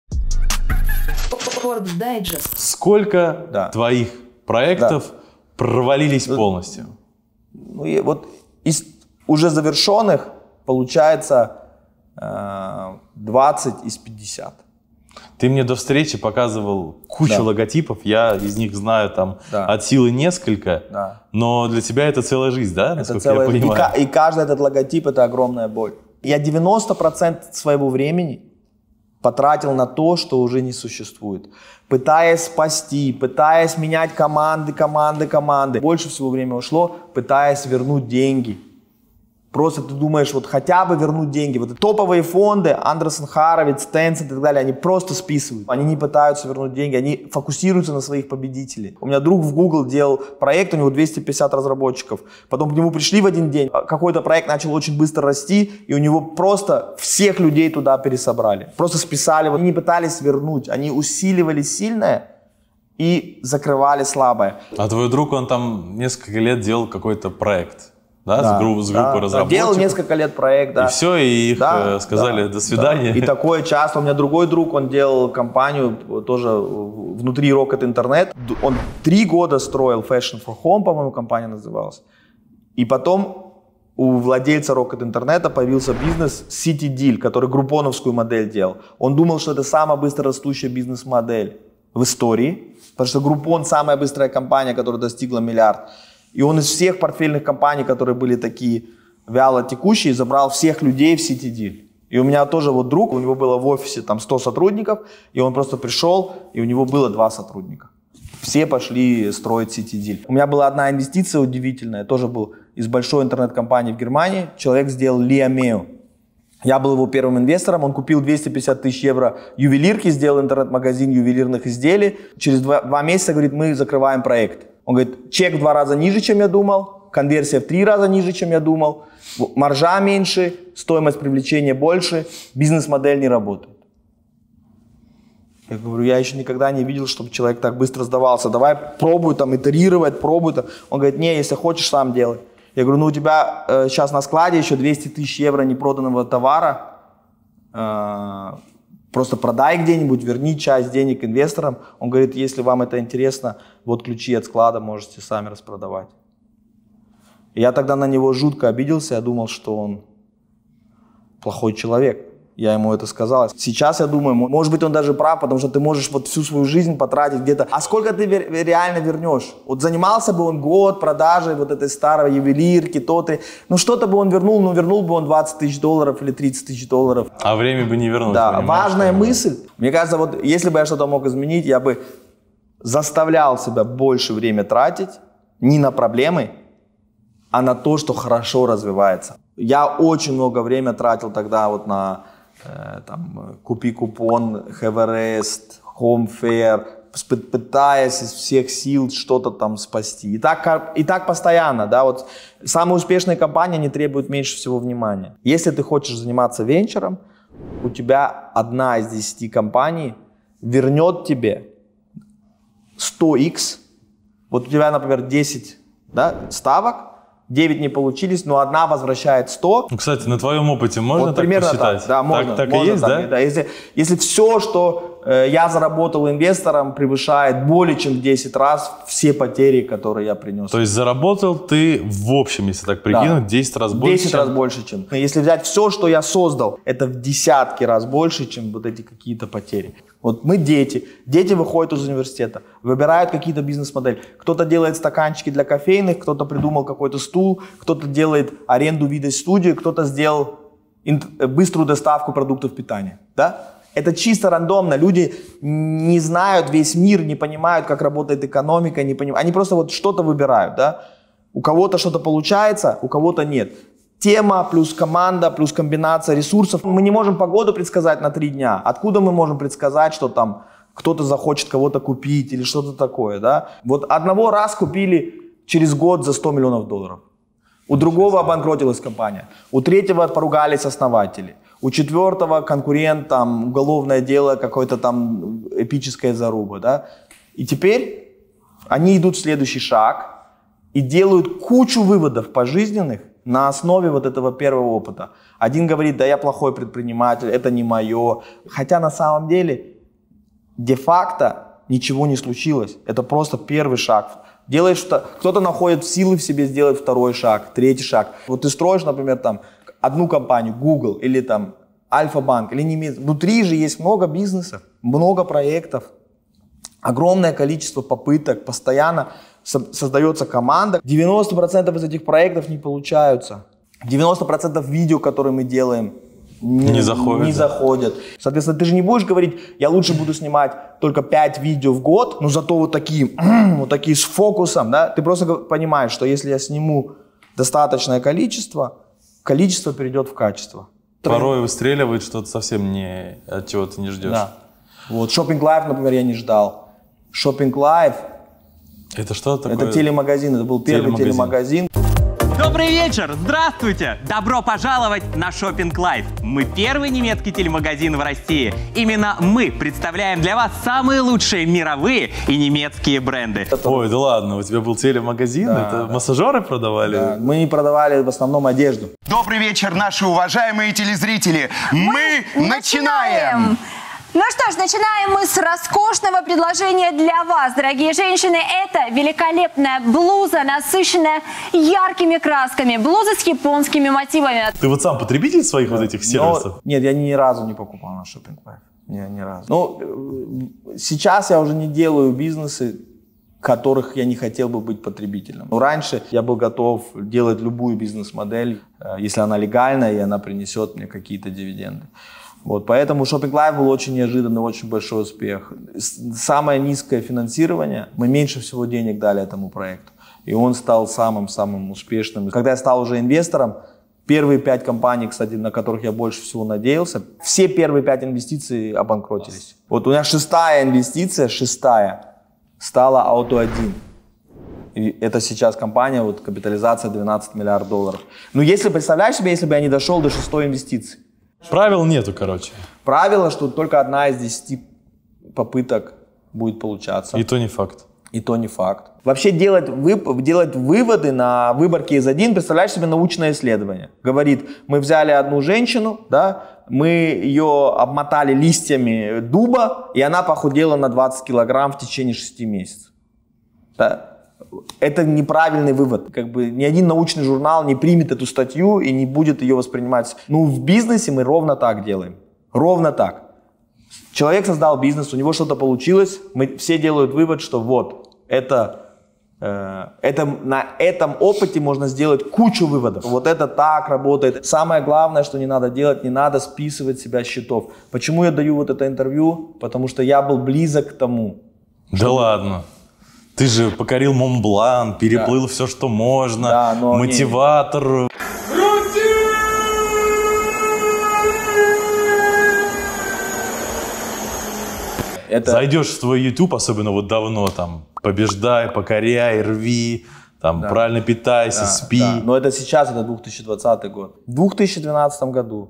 Speaker 3: Forbes Digest.
Speaker 7: Сколько да. твоих проектов да. провалились
Speaker 1: ну,
Speaker 7: полностью?
Speaker 1: Ну, и вот из уже завершенных получается э, двадцать из пятидесяти.
Speaker 7: Ты мне до встречи показывал кучу да. логотипов, я из них знаю там да. от силы несколько, да. но для тебя это целая жизнь, да, насколько это целая... я понимаю?
Speaker 1: И, и каждый этот логотип — это огромная боль. Я девяносто процентов своего времени потратил на то, что уже не существует. Пытаясь спасти, пытаясь менять команды, команды, команды. Больше всего времени ушло, пытаясь вернуть деньги. Просто ты думаешь, вот хотя бы вернуть деньги. Вот топовые фонды, Андерсон Хоровиц, Tencent и так далее, они просто списывают. Они не пытаются вернуть деньги, они фокусируются на своих победителей. У меня друг в Google делал проект, у него двести пятьдесят разработчиков. Потом к нему пришли в один день, какой-то проект начал очень быстро расти, и у него просто всех людей туда пересобрали. Просто списали, они не пытались вернуть, они усиливали сильное и закрывали слабое.
Speaker 7: А твой друг, он там несколько лет делал какой-то проект? Да, да, с, групп, с группой да, разработчиков.
Speaker 1: Делал несколько лет проект, да.
Speaker 7: И все, и их да, сказали да, до свидания. Да.
Speaker 1: И такое часто. У меня другой друг, он делал компанию тоже внутри Rocket Internet. Он три года строил Fashion for Home, по-моему, компания называлась. И потом у владельца Rocket Internet появился бизнес CityDeal, который группоновскую модель делал. Он думал, что это самая быстрорастущая бизнес-модель в истории, потому что Groupon самая быстрая компания, которая достигла миллиард. И он из всех портфельных компаний, которые были такие вяло текущие, забрал всех людей в CityDeal. И у меня тоже вот друг, у него было в офисе там сто сотрудников, и он просто пришел, и у него было два сотрудника. Все пошли строить CityDeal. У меня была одна инвестиция удивительная, тоже был из большой интернет-компании в Германии. Человек сделал Лиамео. Я был его первым инвестором, он купил двести пятьдесят тысяч евро ювелирки, сделал интернет-магазин ювелирных изделий. Через два, два месяца, говорит, мы закрываем проект. Он говорит, чек в два раза ниже, чем я думал, конверсия в три раза ниже, чем я думал, маржа меньше, стоимость привлечения больше, бизнес-модель не работает. Я говорю, я еще никогда не видел, чтобы человек так быстро сдавался. Давай пробуй там итерировать, пробуй там. Он говорит, не, если хочешь, сам делай. Я говорю, ну у тебя э, сейчас на складе еще двести тысяч евро непроданного товара. Э, Просто продай где-нибудь, верни часть денег инвесторам. Он говорит, если вам это интересно, вот ключи от склада, можете сами распродавать. И я тогда на него жутко обиделся, я думал, что он плохой человек. Я ему это сказал. Сейчас я думаю, может быть, он даже прав, потому что ты можешь вот всю свою жизнь потратить где-то. А сколько ты вер- реально вернешь? Вот занимался бы он год продажей вот этой старой ювелирки, то ты, ну что-то бы он вернул, ну вернул бы он двадцать тысяч долларов или тридцать тысяч долларов.
Speaker 7: А время бы не вернул.
Speaker 1: Да, важная мысль. Мне кажется, вот если бы я что-то мог изменить, я бы заставлял себя больше время тратить не на проблемы, а на то, что хорошо развивается. Я очень много времени тратил тогда вот на э, там, купи купон, Эверест, Home Fair, пытаясь из всех сил что-то там спасти. И так, и так постоянно, да, вот самые успешные компании, они требуют меньше всего внимания. Если ты хочешь заниматься венчуром, у тебя одна из десяти компаний вернет тебе сто икс. Вот у тебя, например, десять, да, ставок, девять не получились, но одна возвращает сто.
Speaker 7: Ну, кстати, на твоем опыте можно
Speaker 1: вот
Speaker 7: так
Speaker 1: примерно
Speaker 7: посчитать?
Speaker 1: Так, да, можно.
Speaker 7: Так, так
Speaker 1: можно
Speaker 7: и есть,
Speaker 1: так,
Speaker 7: да?
Speaker 1: да? Если, если все, что э, я заработал инвестором, превышает более чем в десять раз все потери, которые я принес.
Speaker 7: То есть заработал ты в общем, если так прикинуть,
Speaker 1: Да.
Speaker 7: десять раз больше,
Speaker 1: десять
Speaker 7: чем...
Speaker 1: раз больше, чем. Если взять все, что я создал, это в десятки раз больше, чем вот эти какие-то потери. Вот мы дети, дети выходят из университета, выбирают какие-то бизнес-модели. Кто-то делает стаканчики для кофейных, кто-то придумал какой-то стул, кто-то делает аренду видеостудии, кто-то сделал быструю доставку продуктов питания. Да? Это чисто рандомно. Люди не знают весь мир, не понимают, как работает экономика, не понимают. Они просто вот что-то выбирают. Да? У кого-то что-то получается, у кого-то нет. Тема плюс команда плюс комбинация ресурсов. Мы не можем погоду предсказать на три дня. Откуда мы можем предсказать, что там кто-то захочет кого-то купить или что-то такое, да? Вот одного раз купили через год за сто миллионов долларов. У другого обанкротилась компания. У третьего поругались основатели. У четвертого конкурент, там, уголовное дело, какое-то там эпическая заруба, да? И теперь они идут в следующий шаг и делают кучу выводов пожизненных на основе вот этого первого опыта. Один говорит, да я плохой предприниматель, это не мое. Хотя на самом деле, де-факто ничего не случилось. Это просто первый шаг. Делаешь что, кто-то находит силы в себе сделать второй шаг, третий шаг. Вот ты строишь, например, там одну компанию, Google или там Альфа-банк, или немец. Внутри же есть много бизнесов, много проектов, огромное количество попыток, постоянно создается команда. девяносто процентов из этих проектов не получаются. девяносто процентов видео, которые мы делаем, не,
Speaker 7: не, заходят.
Speaker 1: не заходят. Соответственно, ты же не будешь говорить, я лучше буду снимать только пять видео в год, но зато вот такие, вот такие с фокусом. Да? Ты просто понимаешь, что если я сниму достаточное количество, количество перейдет в качество.
Speaker 7: Порой выстреливает что-то совсем не, от чего ты не ждешь.
Speaker 1: Да. Вот Shopping Live, например, я не ждал. Shopping Live
Speaker 7: Это что такое?
Speaker 1: это телемагазин, это был первый телемагазин.
Speaker 7: телемагазин.
Speaker 8: Добрый вечер! Здравствуйте! Добро пожаловать на Shopping Live! Мы первый немецкий телемагазин в России. Именно мы представляем для вас самые лучшие мировые и немецкие бренды.
Speaker 7: Ой, да ладно, у тебя был телемагазин?
Speaker 1: Да,
Speaker 7: это
Speaker 1: да.
Speaker 7: массажеры продавали?
Speaker 1: Да, мы продавали в основном одежду.
Speaker 9: Добрый вечер, наши уважаемые телезрители! Мы, Мы начинаем!
Speaker 10: Ну что ж, начинаем мы с роскошного предложения для вас, дорогие женщины. Это великолепная блуза, насыщенная яркими красками. Блуза с японскими мотивами.
Speaker 7: Ты вот сам потребитель своих вот этих сервисов?
Speaker 1: Но, нет, я ни разу не покупал на Shopping Live. Ни, ни разу. Ну, сейчас я уже не делаю бизнесы, которых я не хотел бы быть потребителем. Но раньше я был готов делать любую бизнес-модель, если она легальная и она принесет мне какие-то дивиденды. Вот, поэтому Shopping Live был очень неожиданный, очень большой успех. Самое низкое финансирование, мы меньше всего денег дали этому проекту. И он стал самым-самым успешным. Когда я стал уже инвестором, первые пять компаний, кстати, на которых я больше всего надеялся, все первые пять инвестиций обанкротились. Вот у меня шестая инвестиция, шестая, стала Auto один. И это сейчас компания, вот капитализация двенадцать миллиардов долларов. Ну, если представляешь себе, если бы я не дошел до шестой инвестиции.
Speaker 7: Правил нету, короче.
Speaker 1: Правило, что только одна из десяти попыток будет получаться.
Speaker 7: И то не факт.
Speaker 1: И то не факт. Вообще делать, вып- делать выводы на выборке из один, представляешь себе научное исследование. Говорит, мы взяли одну женщину, да, мы ее обмотали листьями дуба, и она похудела на двадцать килограмм в течение шести месяцев. Да. Это неправильный вывод. Как бы ни один научный журнал не примет эту статью и не будет ее воспринимать. Ну, в бизнесе мы ровно так делаем. Ровно так. Человек создал бизнес, у него что-то получилось, мы все делают вывод, что вот, это, э, это, на этом опыте можно сделать кучу выводов. Вот это так работает. Самое главное, что не надо делать, не надо списывать себя с счетов. Почему я даю вот это интервью? Потому что я был близок к тому.
Speaker 7: Да
Speaker 1: чтобы...
Speaker 7: ладно. Ты же покорил Монблан, переплыл да. все, что можно, да, но мотиватор. Не... Это... Зайдешь в твой YouTube, особенно вот давно, там, побеждай, покоряй, рви, там, да. правильно питайся, да, спи.
Speaker 1: Да. Но это сейчас, это две тысячи двадцатый год. В две тысячи двенадцатом году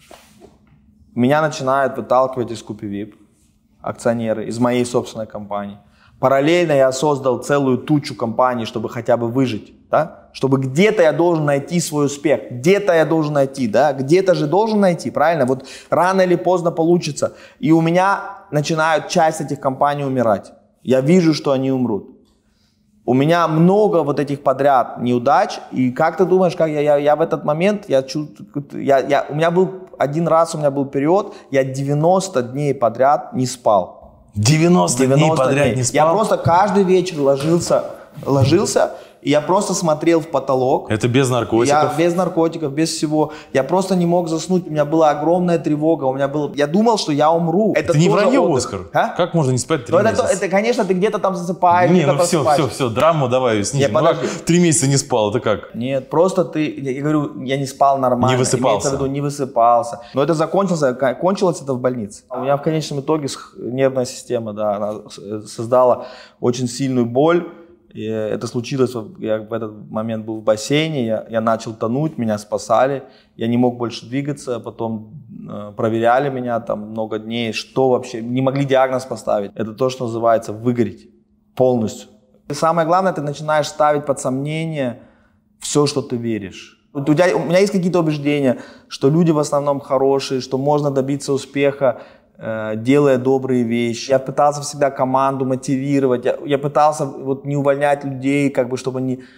Speaker 1: меня начинают выталкивать из CupiVip акционеры, из моей собственной компании. Параллельно я создал целую тучу компаний, чтобы хотя бы выжить, да? Чтобы где-то я должен найти свой успех, где-то я должен найти, да? Где-то же должен найти, правильно? Вот рано или поздно получится. И у меня начинают часть этих компаний умирать. Я вижу, что они умрут. У меня много вот этих подряд неудач, и как ты думаешь, как я, я, я в этот момент, я чувствую, я, я, у меня был один раз, у меня был период, я девяносто дней подряд не спал.
Speaker 7: девяносто дней подряд дней. не спал?
Speaker 1: Я просто каждый вечер ложился, ложился, и я просто смотрел в потолок.
Speaker 7: Это без наркотиков?
Speaker 1: Я без наркотиков, без всего. Я просто не мог заснуть, у меня была огромная тревога, у меня было... Я думал, что я умру.
Speaker 7: Это, это не вранье, Оскар. А? Как можно не спать три
Speaker 1: это,
Speaker 7: месяца?
Speaker 1: Это, конечно, ты где-то там засыпаешь.
Speaker 7: Не, ну все, все, все, драму давай снизим. Ну, как три месяца не спал, это как?
Speaker 1: Нет, просто ты, я говорю, я не спал нормально.
Speaker 7: Не высыпался.
Speaker 1: Имеется в виду, не высыпался. Но это закончилось, кончилось это в больнице. У меня в конечном итоге нервная система, да, она создала очень сильную боль. И это случилось, я в этот момент был в бассейне, я, я начал тонуть, меня спасали, я не мог больше двигаться, потом э, проверяли меня там много дней, что вообще, не могли диагноз поставить. Это то, что называется выгореть полностью. И самое главное, ты начинаешь ставить под сомнение все, что ты веришь. У, тебя, у меня есть какие-то убеждения, что люди в основном хорошие, что можно добиться успеха, делая добрые вещи. Я пытался всегда команду мотивировать, я, я пытался вот не увольнять людей, как бы, чтобы они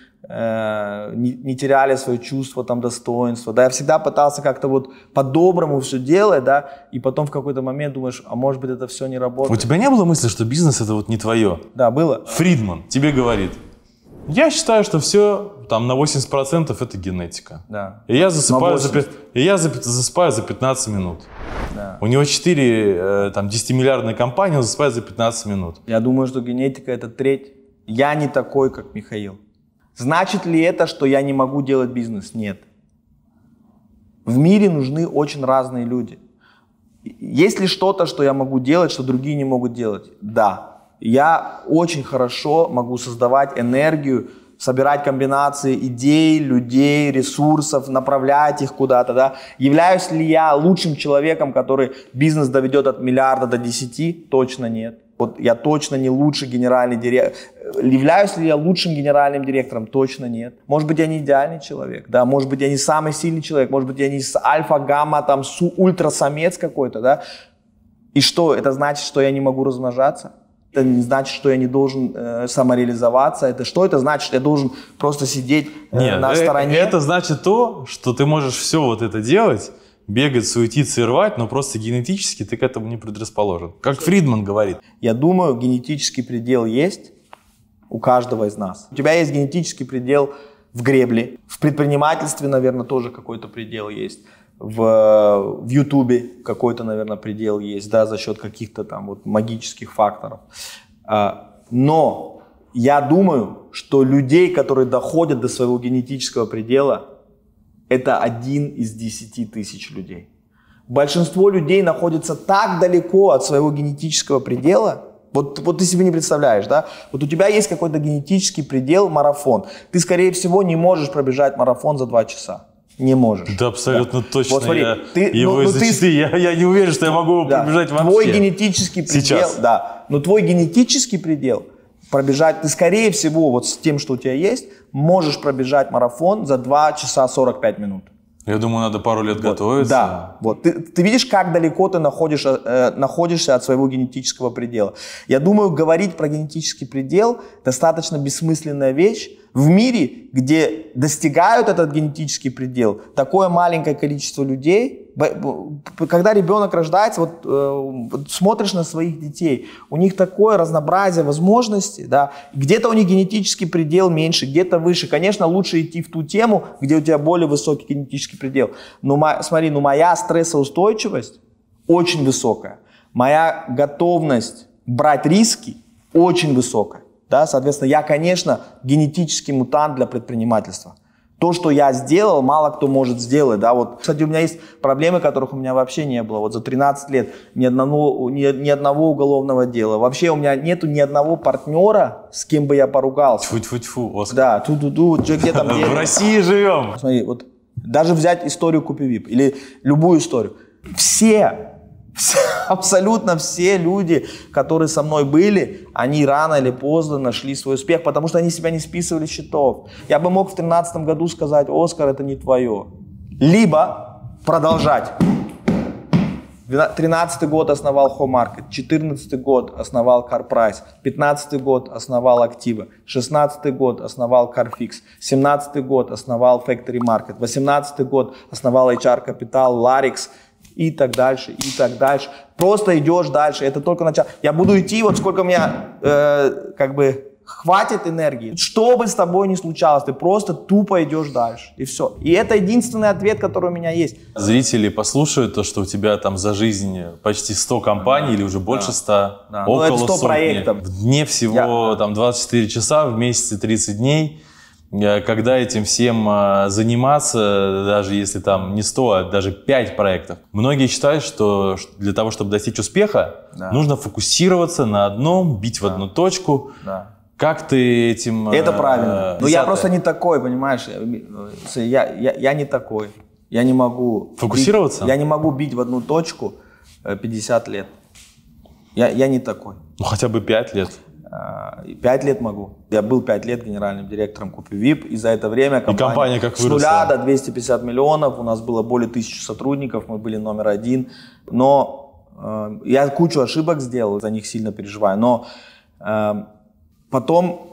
Speaker 1: э, не, не теряли свое чувство, там, достоинства. Да? Я всегда пытался как-то вот по-доброму все делать, да, и потом в какой-то момент думаешь, а может быть это все не работает.
Speaker 7: У тебя не было мысли, что бизнес это вот не твое?
Speaker 1: Да, было.
Speaker 7: Фридман тебе говорит, я считаю, что все там на восемьдесят процентов это генетика.
Speaker 1: Да.
Speaker 7: И я засыпаю, за, и я засыпаю за пятнадцать минут.
Speaker 1: Да.
Speaker 7: У него четыре там, десятимиллиардные компании, он засыпает за пятнадцать минут.
Speaker 1: Я думаю, что генетика это треть. Я не такой, как Михаил. Значит ли это, что я не могу делать бизнес? Нет. В мире нужны очень разные люди. Есть ли что-то, что я могу делать, что другие не могут делать? Да. Я очень хорошо могу создавать энергию, собирать комбинации идей, людей, ресурсов, направлять их куда-то. Да? Являюсь ли я лучшим человеком, который бизнес доведет от миллиарда до десяти? Точно нет. Вот я точно не лучший генеральный директор. Являюсь ли я лучшим генеральным директором? Точно нет. Может быть, я не идеальный человек, да? Может быть, я не самый сильный человек, может быть, я не альфа, гамма, там, су, ультрасамец какой-то, да? И что, это значит, что я не могу размножаться? Это не значит, что я не должен э, самореализоваться. Это что это значит? Я должен просто сидеть э,
Speaker 7: Нет,
Speaker 1: на стороне?
Speaker 7: Это значит то, что ты можешь все вот это делать, бегать, суетиться и рвать, но просто генетически ты к этому не предрасположен. Как Фридман говорит.
Speaker 1: Я думаю, генетический предел есть у каждого из нас. У тебя есть генетический предел в гребле. В предпринимательстве, наверное, тоже какой-то предел есть. В, в Ютубе какой-то, наверное, предел есть, да, за счет каких-то там вот магических факторов. Но я думаю, что людей, которые доходят до своего генетического предела, это один из десяти тысяч людей. Большинство людей находится так далеко от своего генетического предела. Вот, вот ты себе не представляешь, да? Вот у тебя есть какой-то генетический предел, марафон. Ты, скорее всего, не можешь пробежать марафон за два часа. Не можешь.
Speaker 7: Да, абсолютно да. точно.
Speaker 1: Вот смотри,
Speaker 7: я
Speaker 1: ты,
Speaker 7: его
Speaker 1: ну,
Speaker 7: изучил,
Speaker 1: ты...
Speaker 7: я, я не уверен, что я могу да. пробежать вообще.
Speaker 1: Твой генетический предел,
Speaker 7: Сейчас.
Speaker 1: да, но твой генетический предел пробежать, ты скорее всего вот с тем, что у тебя есть, можешь пробежать марафон за два часа сорок пять минут.
Speaker 7: Я думаю, надо пару лет
Speaker 1: вот.
Speaker 7: готовиться.
Speaker 1: Да, вот. Ты, ты видишь, как далеко ты находишь, э, находишься от своего генетического предела. Я думаю, говорить про генетический предел достаточно бессмысленная вещь. В мире, где достигают этот генетический предел, такое маленькое количество людей, когда ребенок рождается, вот, вот смотришь на своих детей, у них такое разнообразие возможностей, да, где-то у них генетический предел меньше, где-то выше. Конечно, лучше идти в ту тему, где у тебя более высокий генетический предел. Но смотри, ну моя стрессоустойчивость очень высокая, моя готовность брать риски очень высокая. Да, соответственно, я, конечно, генетический мутант для предпринимательства. То, что я сделал, мало кто может сделать. Да, вот, кстати, у меня есть проблемы, которых у меня вообще не было. Вот за тринадцать лет ни одного, ни, ни одного уголовного дела. Вообще у меня нету ни одного партнера, с кем бы я поругался.
Speaker 7: Тьфу-тьфу-тьфу, Оскар.
Speaker 1: Да, ту-ду-ду, где там.
Speaker 7: В России живем.
Speaker 1: Смотри, вот даже взять историю Купи-Вип или любую историю. Все, все, абсолютно все люди, которые со мной были, они рано или поздно нашли свой успех, потому что они себя не списывали с счетов. Я бы мог в тринадцатом году сказать: Оскар, это не твое. Либо продолжать. тринадцатый год основал Home Market, четырнадцатый год основал CarPrice, пятнадцатый год основал Activa, шестнадцатый год основал CarFix, семнадцатый год основал Factory Market, восемнадцатый год основал эйч ар Capital, Larix и так дальше, и так дальше. Просто идешь дальше, это только начало. Я буду идти, вот сколько у меня э, как бы хватит энергии. Что бы с тобой ни случалось, ты просто тупо идешь дальше, и все. И это единственный ответ, который у меня есть.
Speaker 7: Зрители послушают то, что у тебя там за жизнь почти сто компаний, да, или уже больше ста, да, да. около сто проектов. В дне всего Я... там двадцать четыре часа, в месяце тридцать дней. Когда этим всем заниматься, даже если там не сто, а даже пять проектов. Многие считают, что для того, чтобы достичь успеха, да, нужно фокусироваться на одном, бить да. в одну точку. Да. Как ты этим...
Speaker 1: Это правильно. Но я просто не такой, понимаешь? Я, я, я не такой. Я не могу...
Speaker 7: Фокусироваться?
Speaker 1: Бить, я не могу бить в одну точку пятьдесят лет. Я, я не такой.
Speaker 7: Ну хотя бы пять лет.
Speaker 1: Пять лет могу. Я был пять лет генеральным директором Купи-Вип, и за это время компания,
Speaker 7: и компания как
Speaker 1: с нуля до двухсот пятидесяти миллионов, у нас было более тысячи сотрудников, мы были номер один. Но э, я кучу ошибок сделал, за них сильно переживаю. Но э, потом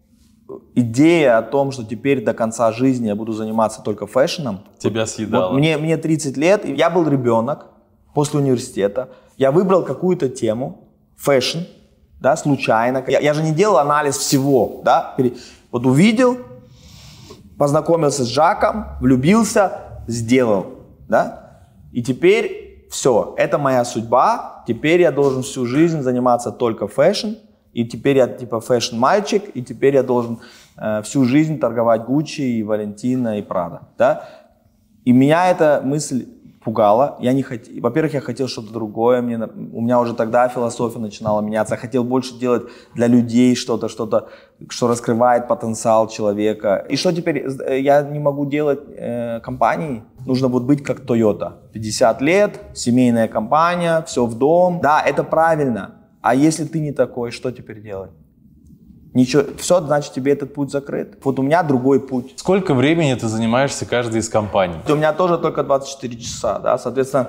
Speaker 1: идея о том, что теперь до конца жизни я буду заниматься только фэшном.
Speaker 7: Тебя съедало.
Speaker 1: Вот мне, мне тридцать лет, и я был ребенок после университета. Я выбрал какую-то тему, фэшн. Да, случайно. Я, я же не делал анализ всего, да. Вот увидел, познакомился с Жаком, влюбился, сделал, да. И теперь все, это моя судьба. Теперь я должен всю жизнь заниматься только фэшн. И теперь я типа фэшн-мальчик. И теперь я должен э, всю жизнь торговать Гуччи, и Валентино, и Прада, да. И меня эта мысль пугало. Я не хотел, во-первых, я хотел что-то другое. Мне, у меня уже тогда философия начинала меняться. Я хотел больше делать для людей что-то, что-то, что раскрывает потенциал человека. И что теперь? Я не могу делать э, компании. Нужно вот быть как Toyota. пятьдесят лет, семейная компания, все в дом. Да, это правильно. А если ты не такой, что теперь делать? Ничего, все, значит, тебе этот путь закрыт. Вот у меня другой путь.
Speaker 7: Сколько времени ты занимаешься каждой из компаний?
Speaker 1: У меня тоже только двадцать четыре часа, да, соответственно,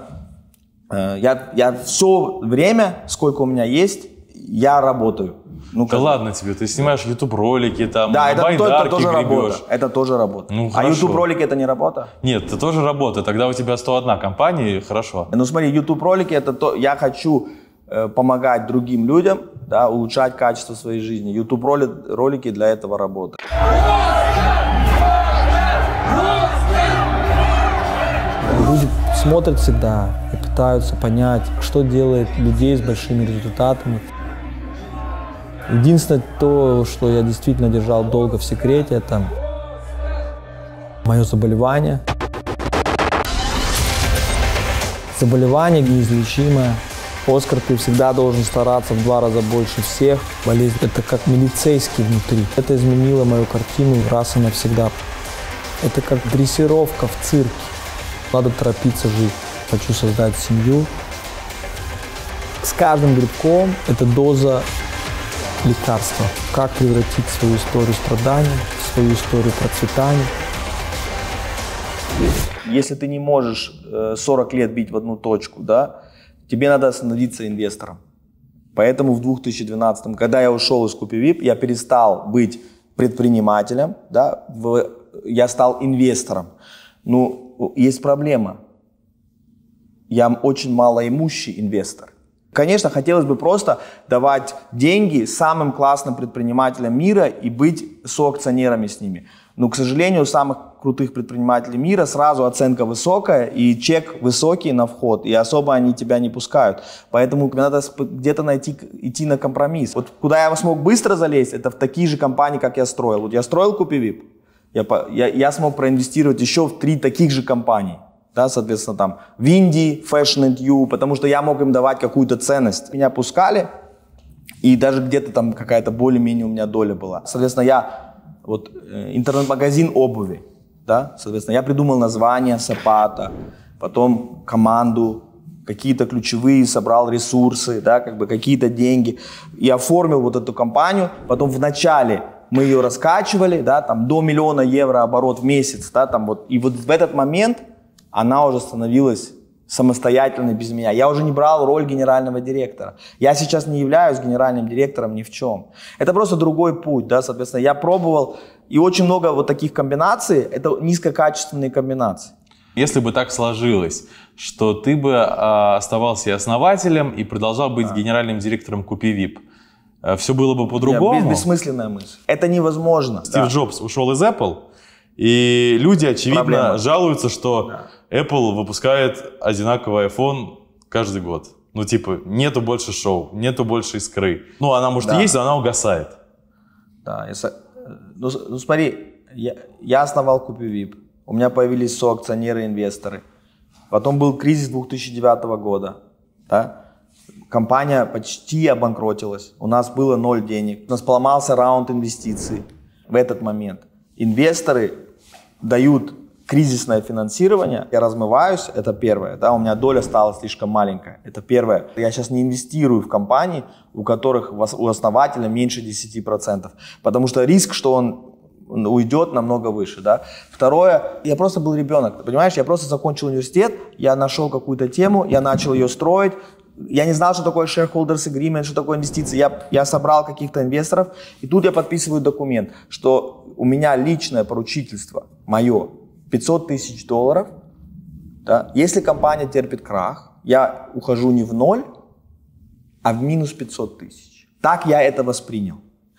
Speaker 1: я, я все время, сколько у меня есть, я работаю. Ну,
Speaker 7: да ладно тебе, ты снимаешь ютуб-ролики, там,
Speaker 1: да, это, это тоже
Speaker 7: гребешь.
Speaker 1: Работа. Это тоже работа.
Speaker 7: Ну,
Speaker 1: а ютуб-ролики это не работа?
Speaker 7: Нет, это тоже работа. Тогда у тебя сто одна компания, хорошо.
Speaker 1: Ну смотри, ютуб-ролики это то, я хочу э, помогать другим людям, да, улучшать качество своей жизни. Ютуб-ролики для этого работают.
Speaker 5: Люди смотрят всегда и пытаются понять, что делает людей с большими результатами. Единственное, то, что я действительно держал долго в секрете, это мое заболевание. Заболевание неизлечимое. Оскар, ты всегда должен стараться в два раза больше всех. Болезнь – это как милицейский внутри. Это изменило мою картину раз и навсегда. Это как дрессировка в цирке. Надо торопиться жить. Хочу создать семью. С каждым грибком это доза лекарства. Как превратить свою историю страдания в свою историю процветания.
Speaker 1: Если ты не можешь сорок лет бить в одну точку, да, тебе надо становиться инвестором. Поэтому в две тысячи двенадцатом, когда я ушел из Купи-Вип, я перестал быть предпринимателем, да, в, я стал инвестором. Ну, есть проблема. Я очень малоимущий инвестор. Конечно, хотелось бы просто давать деньги самым классным предпринимателям мира и быть соакционерами с ними. Но, к сожалению, у самых крутых предпринимателей мира сразу оценка высокая и чек высокий на вход, и особо они тебя не пускают. Поэтому надо где-то найти, идти на компромисс. Вот куда я смог быстро залезть, это в такие же компании, как я строил. Вот я строил Купивип, я, я, я смог проинвестировать еще в три таких же компании. Да, соответственно, там Винди, Fashion энд You, потому что я мог им давать какую-то ценность. Меня пускали, и даже где-то там какая-то более-менее у меня доля была. Соответственно, я, вот, интернет-магазин обуви, да, соответственно, я придумал название Сапата, потом команду, какие-то ключевые, собрал ресурсы, да, как бы какие-то деньги, и оформил вот эту компанию. Потом в начале мы ее раскачивали, да, там до миллиона евро оборот в месяц, да, там вот, и вот в этот момент она уже становилась самостоятельной без меня. Я уже не брал роль генерального директора. Я сейчас не являюсь генеральным директором ни в чем. Это просто другой путь, да, соответственно, я пробовал, и очень много вот таких комбинаций, это низкокачественные комбинации.
Speaker 7: Если бы так сложилось, что ты бы э, оставался и основателем, и продолжал быть да. генеральным директором Купивип, э, все было бы по-другому?
Speaker 1: Нет, бессмысленная мысль. Это невозможно.
Speaker 7: Стив
Speaker 1: да.
Speaker 7: Джобс ушел из Apple, и люди, очевидно, Проблема. жалуются, что да. Apple выпускает одинаковый iPhone каждый год. Ну, типа, нету больше шоу, нету больше искры. Ну, она, может, да. и есть, но она угасает.
Speaker 1: Да, если... ну, ну, смотри, я, я основал Купивип. У меня появились соакционеры, инвесторы. Потом был кризис две тысячи девятого года. Да? Компания почти обанкротилась. У нас было ноль денег. У нас поломался раунд инвестиций в этот момент. Инвесторы дают кризисное финансирование, я размываюсь, это первое, да, у меня доля стала слишком маленькая, это первое. Я сейчас не инвестирую в компании, у которых у основателя меньше десяти процентов, потому что риск, что он уйдет, намного выше, да. Второе, я просто был ребенок, понимаешь, я просто закончил университет, я нашел какую-то тему, я начал ее строить, я не знал, что такое shareholders agreement, что такое инвестиции, я, я собрал каких-то инвесторов, и тут я подписываю документ, что у меня личное поручительство, мое, пятьсот тысяч долларов, да, если компания терпит крах, я ухожу не в ноль, а в минус пятьсот тысяч. Так я это воспринял.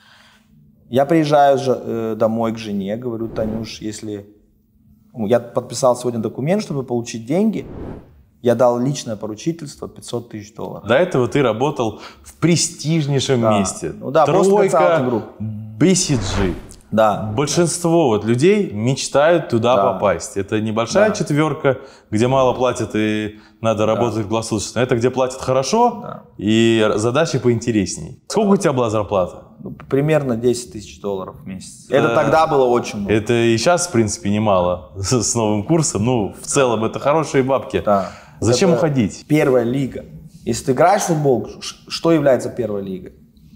Speaker 1: Я приезжаю же, э, домой к жене, говорю: Танюш, если... Я подписал сегодня документ, чтобы получить деньги, я дал личное поручительство пятьсот тысяч долларов.
Speaker 7: До этого ты работал в престижнейшем
Speaker 1: да.
Speaker 7: месте.
Speaker 1: Ну да,
Speaker 7: Тройка, би си джи.
Speaker 1: Да.
Speaker 7: Большинство вот людей мечтают туда
Speaker 1: да.
Speaker 7: попасть. Это небольшая да. четверка, где мало платят и надо да. работать круглосуточно. Это где платят хорошо да. и задачи поинтересней. Сколько у тебя была зарплата?
Speaker 1: Ну, примерно десять тысяч долларов в месяц. Это, это тогда было очень много.
Speaker 7: Это и сейчас, в принципе, немало с новым курсом. Ну, в целом, это хорошие бабки.
Speaker 1: Да.
Speaker 7: Зачем
Speaker 1: это
Speaker 7: уходить?
Speaker 1: Первая лига. Если ты играешь в футбол, что является первой лигой?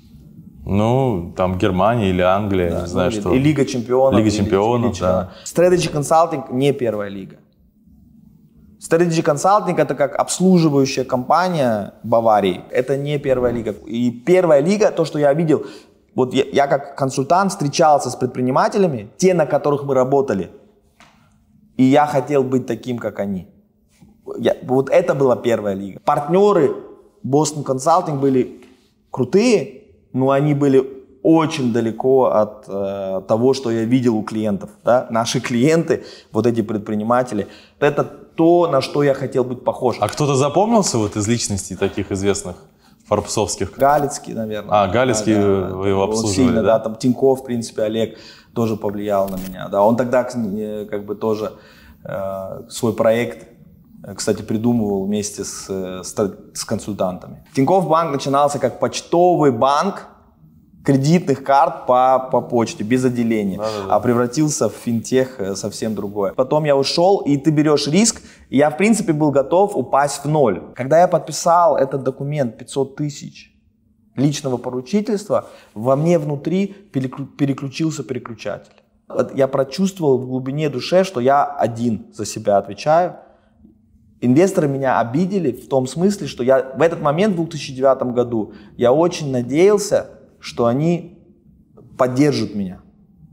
Speaker 7: Ну, там Германия или Англия, да, не знаю,
Speaker 1: ну,
Speaker 7: что.
Speaker 1: И Лига чемпионов.
Speaker 7: Лига чемпионов, или, да.
Speaker 1: Strategy Consulting не первая лига. Strategy Consulting это как обслуживающая компания Баварии. Это не первая лига. И первая лига, то, что я видел, вот я, я как консультант встречался с предпринимателями, те, на которых мы работали. И я хотел быть таким, как они. Я, вот это была первая лига. Партнеры Boston Consulting были крутые, но они были очень далеко от э, того, что я видел у клиентов. Да? Наши клиенты, вот эти предприниматели, это то, на что я хотел быть похож.
Speaker 7: А кто-то запомнился вот из личностей таких известных форбсовских?
Speaker 1: Галицкий, наверное.
Speaker 7: А, Галицкий да, да, вы его обслуживали,
Speaker 1: сильно,
Speaker 7: да?
Speaker 1: да? Там Тиньков, в принципе, Олег тоже повлиял на меня. Да? Он тогда как бы тоже э, свой проект, кстати, придумывал вместе с, с, с консультантами. Тинькофф банк начинался как почтовый банк кредитных карт по, по почте, без отделения, да, да, да. а превратился в финтех совсем другое. Потом я ушел, и ты берешь риск, и я, в принципе, был готов упасть в ноль. Когда я подписал этот документ пятьсот тысяч личного поручительства, во мне внутри переключился переключатель. Я прочувствовал в глубине души, что я один за себя отвечаю. Инвесторы меня обидели в том смысле, что я в этот момент, в две тысячи девятом году, я очень надеялся, что они поддержат меня.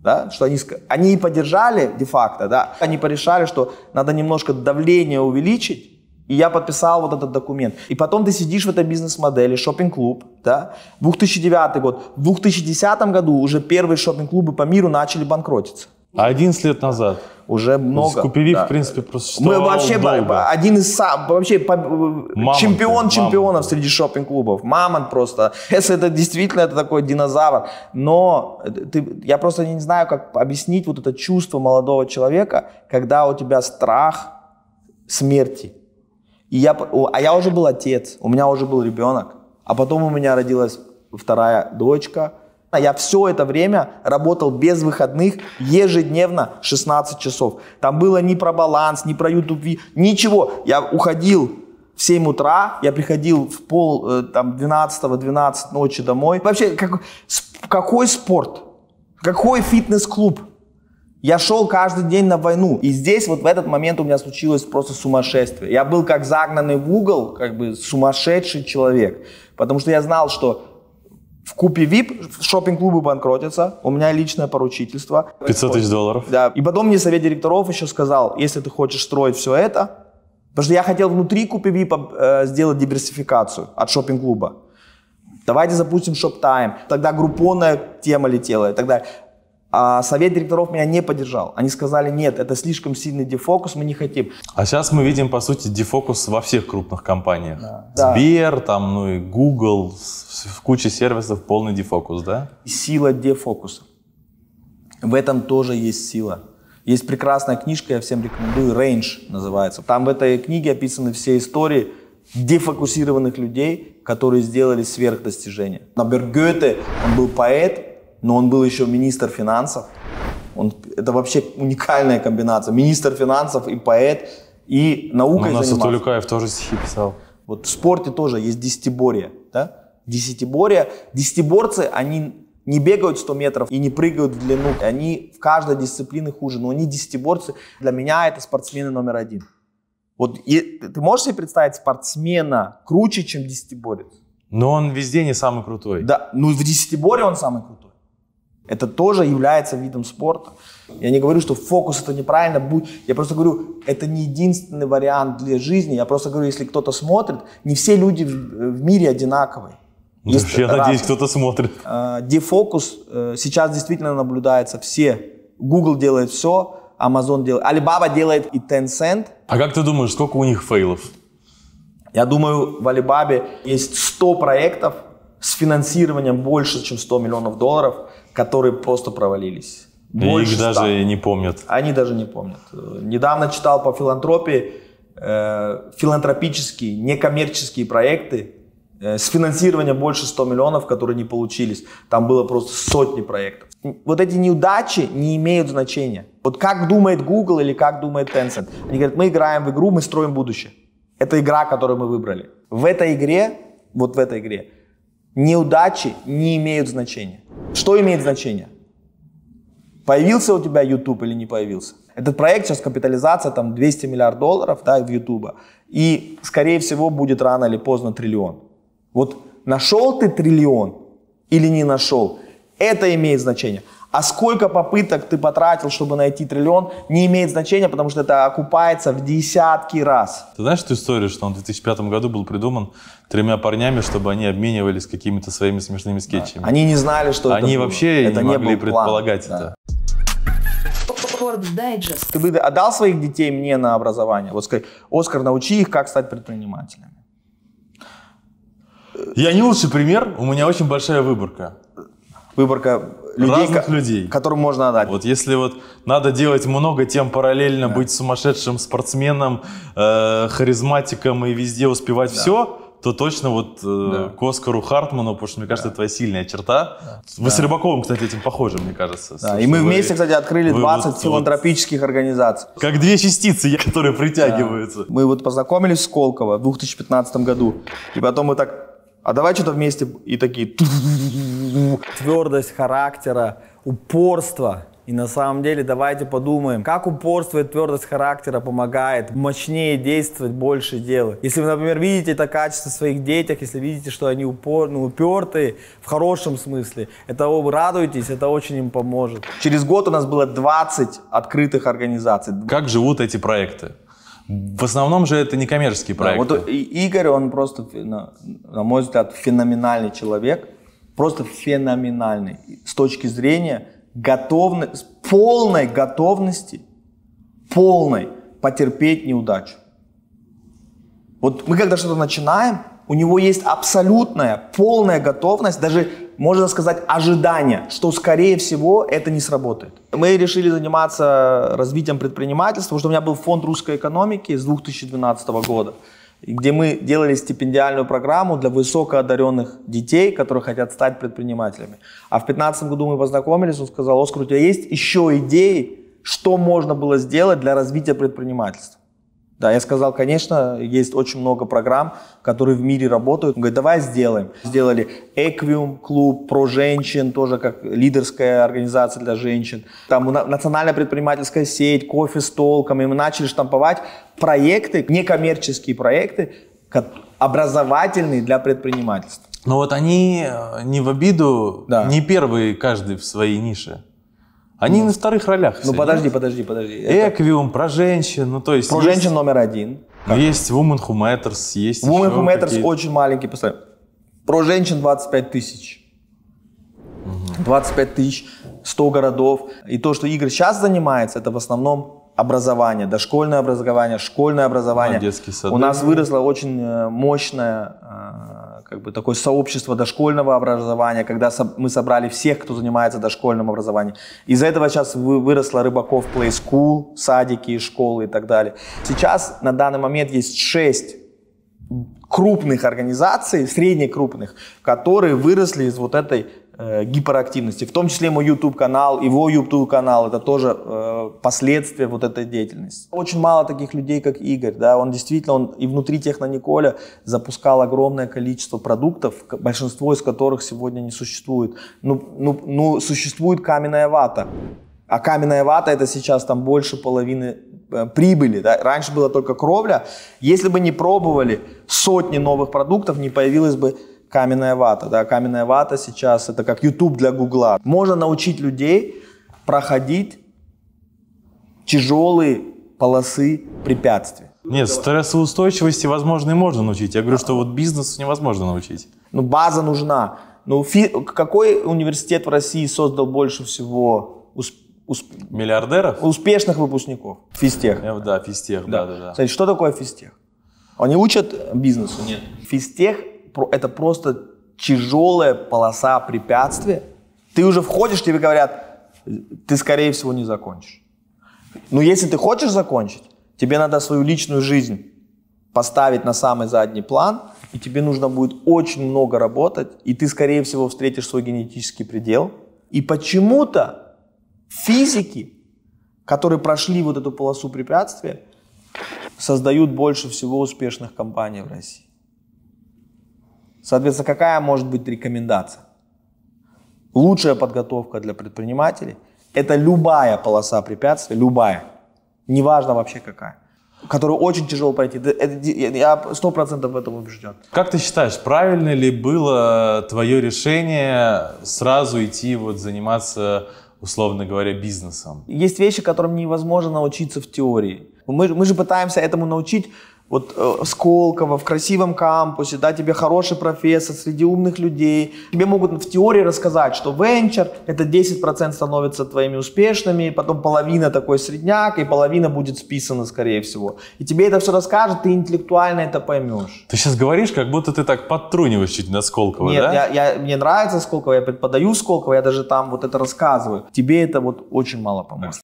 Speaker 1: Да, что они, они и поддержали де-факто, да, они порешали, что надо немножко давление увеличить, и я подписал вот этот документ. И потом ты сидишь в этой бизнес-модели, шоппинг-клуб, да, две тысячи девятый год. В две тысячи десятом году уже первые шоппинг-клубы по миру начали банкротиться.
Speaker 7: одиннадцать лет назад.
Speaker 1: Уже много.
Speaker 7: Купи-Вип,
Speaker 1: да.
Speaker 7: в принципе, просто
Speaker 1: Мы вообще
Speaker 7: долго.
Speaker 1: один из сам, вообще
Speaker 7: Мамонт,
Speaker 1: чемпион чемпионов
Speaker 7: мамонт.
Speaker 1: среди шоппинг-клубов. Мамонт просто. Если это действительно это такой динозавр. Но ты, я просто не знаю, как объяснить вот это чувство молодого человека, когда у тебя страх смерти. И я, а я уже был отец, у меня уже был ребенок. А потом у меня родилась вторая дочка. Я все это время работал без выходных, ежедневно шестнадцать часов. Там было ни про баланс, ни про YouTube, ничего. Я уходил в семь утра, я приходил в пол, там, двенадцать-двенадцать ночи домой. Вообще, как, какой спорт? Какой фитнес-клуб? Я шел каждый день на войну. И здесь вот в этот момент у меня случилось просто сумасшествие. Я был как загнанный в угол, как бы сумасшедший человек. Потому что я знал, что в Купи-Вип шоппинг-клубы банкротятся, у меня личное поручительство.
Speaker 7: пятьсот тысяч долларов.
Speaker 1: Да. И потом мне совет директоров еще сказал, если ты хочешь строить все это, потому что я хотел внутри Купи-Вип э, сделать диверсификацию от шоппинг-клуба. Давайте запустим шоп-тайм. Тогда группонная тема летела и так далее. А совет директоров меня не поддержал. Они сказали, нет, это слишком сильный дефокус, мы не хотим.
Speaker 7: А сейчас мы видим, по сути, дефокус во всех крупных компаниях.
Speaker 1: Да.
Speaker 7: Сбер, там, ну и Google, в куче сервисов полный дефокус, да?
Speaker 1: Сила дефокуса. В этом тоже есть сила. Есть прекрасная книжка, я всем рекомендую, Range называется. Там в этой книге описаны все истории дефокусированных людей, которые сделали сверхдостижения. Например, Гёте, он был поэт, но он был еще министр финансов. Он, это вообще уникальная комбинация. Министр финансов и поэт, и наукой
Speaker 7: занимался. У нас
Speaker 1: Толюкаев
Speaker 7: тоже стихи писал.
Speaker 1: Вот в спорте тоже есть десятиборье. Да? Десятиборье. Десятиборцы, они не бегают сто метров и не прыгают в длину. Они в каждой дисциплине хуже, но они десятиборцы. Для меня это спортсмены номер один. Вот и, ты можешь себе представить спортсмена круче, чем десятиборец?
Speaker 7: Но он везде не самый крутой.
Speaker 1: Да, ну в десятиборье он самый крутой. Это тоже является видом спорта. Я не говорю, что фокус это неправильно. Я просто говорю, это не единственный вариант для жизни. Я просто говорю, если кто-то смотрит, не все люди в, в мире одинаковые.
Speaker 7: Есть я надеюсь, кто-то смотрит.
Speaker 1: Дефокус сейчас действительно наблюдается. Все. Google делает все, Amazon делает, Alibaba делает и Tencent.
Speaker 7: А как ты думаешь, сколько у них фейлов?
Speaker 1: Я думаю, в Alibaba есть сто проектов с финансированием больше, чем сто миллионов долларов, которые просто провалились.
Speaker 7: Больше их даже ста. Не помнят.
Speaker 1: Они даже не помнят. Недавно читал по филантропии, э, филантропические, некоммерческие проекты э, с финансированием больше ста миллионов, которые не получились. Там было просто сотни проектов. Вот эти неудачи не имеют значения. Вот как думает Google или как думает Tencent. Они говорят, мы играем в игру, мы строим будущее. Это игра, которую мы выбрали. В этой игре, вот в этой игре, неудачи не имеют значения. Что имеет значение? Появился у тебя YouTube или не появился? Этот проект сейчас капитализация там двести миллиардов долларов, да, в YouTube. И скорее всего будет рано или поздно триллион. Вот нашел ты триллион или не нашел, это имеет значение. А сколько попыток ты потратил, чтобы найти триллион, не имеет значения, потому что это окупается в десятки раз.
Speaker 7: Ты знаешь эту историю, что он в две тысячи пятом году был придуман тремя парнями, чтобы они обменивались какими-то своими смешными скетчами?
Speaker 1: Да. Они не знали, что
Speaker 7: они
Speaker 1: это было.
Speaker 7: вообще
Speaker 1: это
Speaker 7: не
Speaker 1: не
Speaker 7: могли
Speaker 1: был
Speaker 7: предполагать
Speaker 1: план.
Speaker 7: это.
Speaker 3: Forbes Digest.
Speaker 1: Ты бы отдал своих детей мне на образование? Вот скажи, Оскар, научи их, как стать предпринимателями.
Speaker 7: Я не лучший пример, у меня очень большая выборка.
Speaker 1: Выборка людей,
Speaker 7: разных
Speaker 1: ко-
Speaker 7: людей,
Speaker 1: которым можно отдать.
Speaker 7: Вот если вот надо делать много тем параллельно, да. быть сумасшедшим спортсменом, э, харизматиком и везде успевать да. все, то точно вот э, да. к Оскару Хартману, потому что, мне кажется, да. это твоя сильная черта. Да. Вы с Рыбаковым, кстати, этим похожи, мне кажется.
Speaker 1: Да. И мы вместе, кстати, открыли двадцать
Speaker 7: вот,
Speaker 1: филантропических вот, организаций.
Speaker 7: Как две частицы, которые притягиваются.
Speaker 1: Да. Мы вот познакомились с Сколково в две тысячи пятнадцатом году, и потом мы так... А давай что-то вместе и такие... Твердость характера, упорство. И на самом деле давайте подумаем, как упорство и твердость характера помогает мощнее действовать, больше делать. Если вы, например, видите это качество в своих детях, если видите, что они упор, ну, упертые в хорошем смысле, это вы радуетесь, это очень им поможет. Через год у нас было двадцать открытых организаций.
Speaker 7: Как живут эти проекты? В основном же это не коммерческие проекты.
Speaker 1: Да, вот Игорь, он просто, на, на мой взгляд, феноменальный человек. Просто феноменальный. С точки зрения готовности, полной готовности, полной потерпеть неудачу. Вот мы когда что-то начинаем, у него есть абсолютная, полная готовность, даже, можно сказать, ожидание, что, скорее всего, это не сработает. Мы решили заниматься развитием предпринимательства, потому что у меня был фонд русской экономики с две тысячи двенадцатого года, где мы делали стипендиальную программу для высокоодаренных детей, которые хотят стать предпринимателями. А в две тысячи пятнадцатом году мы познакомились, он сказал: Оскар, у тебя есть еще идеи, что можно было сделать для развития предпринимательства? Да, я сказал, конечно, есть очень много программ, которые в мире работают. Он говорит, давай сделаем. Сделали Equium клуб про женщин, тоже как лидерская организация для женщин. Там национальная предпринимательская сеть, кофе с толком. И мы начали штамповать проекты, некоммерческие проекты, образовательные для предпринимательства.
Speaker 7: Но вот они не в обиду,
Speaker 1: да. не
Speaker 7: первые каждый в своей нише. Они ну, на вторых ролях.
Speaker 1: Ну подожди, подожди, подожди.
Speaker 7: Эквиум, про женщин, ну то есть...
Speaker 1: Про
Speaker 7: есть,
Speaker 1: женщин номер один.
Speaker 7: Ну, есть Women Who Matters, есть
Speaker 1: Women Who Matters очень маленький поставим. Про женщин двадцать пять тысяч. Угу. двадцать пять тысяч, сто городов. И то, что Игорь сейчас занимается, это в основном образование, дошкольное образование, школьное образование.
Speaker 7: А, детские сады.
Speaker 1: У нас выросло очень мощное как бы, такое сообщество дошкольного образования, когда мы собрали всех, кто занимается дошкольным образованием. Из-за этого сейчас выросла Рыбаков Play School, садики, школы и так далее. Сейчас на данный момент есть шесть крупных организаций, среднекрупных, которые выросли из вот этой э, гиперактивности. В том числе мой YouTube-канал, его YouTube-канал, это тоже э, последствия вот этой деятельности. Очень мало таких людей, как Игорь. Да? Он действительно, он и внутри Технониколя запускал огромное количество продуктов, большинство из которых сегодня не существует. Ну, ну, ну, существует каменная вата. А каменная вата это сейчас там больше половины прибыли. Да? Раньше была только кровля. Если бы не пробовали сотни новых продуктов, не появилась бы каменная вата. Да? Каменная вата сейчас это как YouTube для Гугла. Можно научить людей проходить тяжелые полосы препятствий.
Speaker 7: Нет, стрессоустойчивости, возможно, и можно научить. Я говорю, что вот бизнесу невозможно научить.
Speaker 1: Ну, база нужна. Ну, фи... Какой университет в России создал больше всего успехов? Усп...
Speaker 7: Миллиардеров?
Speaker 1: Успешных выпускников. Физтех.
Speaker 7: Да, физтех, да, да, да.
Speaker 1: Кстати, что такое физтех? Они учат бизнесу? Нет. Физтех это просто тяжелая полоса препятствия. Ты уже входишь, тебе говорят, ты скорее всего не закончишь. Но если ты хочешь закончить, тебе надо свою личную жизнь поставить на самый задний план, и тебе нужно будет очень много работать, и ты скорее всего встретишь свой генетический предел. И почему-то физики, которые прошли вот эту полосу препятствия, создают больше всего успешных компаний в России. Соответственно, какая может быть рекомендация? Лучшая подготовка для предпринимателей – это любая полоса препятствий, любая, неважно вообще какая, которую очень тяжело пройти. Я сто процентов в этом убежден.
Speaker 7: Как ты считаешь, правильно ли было твое решение сразу идти вот заниматься, условно говоря, бизнесом?
Speaker 1: Есть вещи, которым невозможно научиться в теории. Мы, мы же пытаемся этому научить вот э, Сколково, в красивом кампусе, да, тебе хороший профессор, среди умных людей. Тебе могут в теории рассказать, что венчур это десять процентов становится твоими успешными, потом половина такой средняк, и половина будет списана, скорее всего. И тебе это все расскажут, ты интеллектуально это поймешь.
Speaker 7: Ты сейчас говоришь, как будто ты так подтруниваешь чуть на Сколково,
Speaker 1: Нет,
Speaker 7: да?
Speaker 1: Нет, я, я, мне нравится Сколково, я преподаю Сколково, я даже там вот это рассказываю. Тебе это вот очень мало поможет.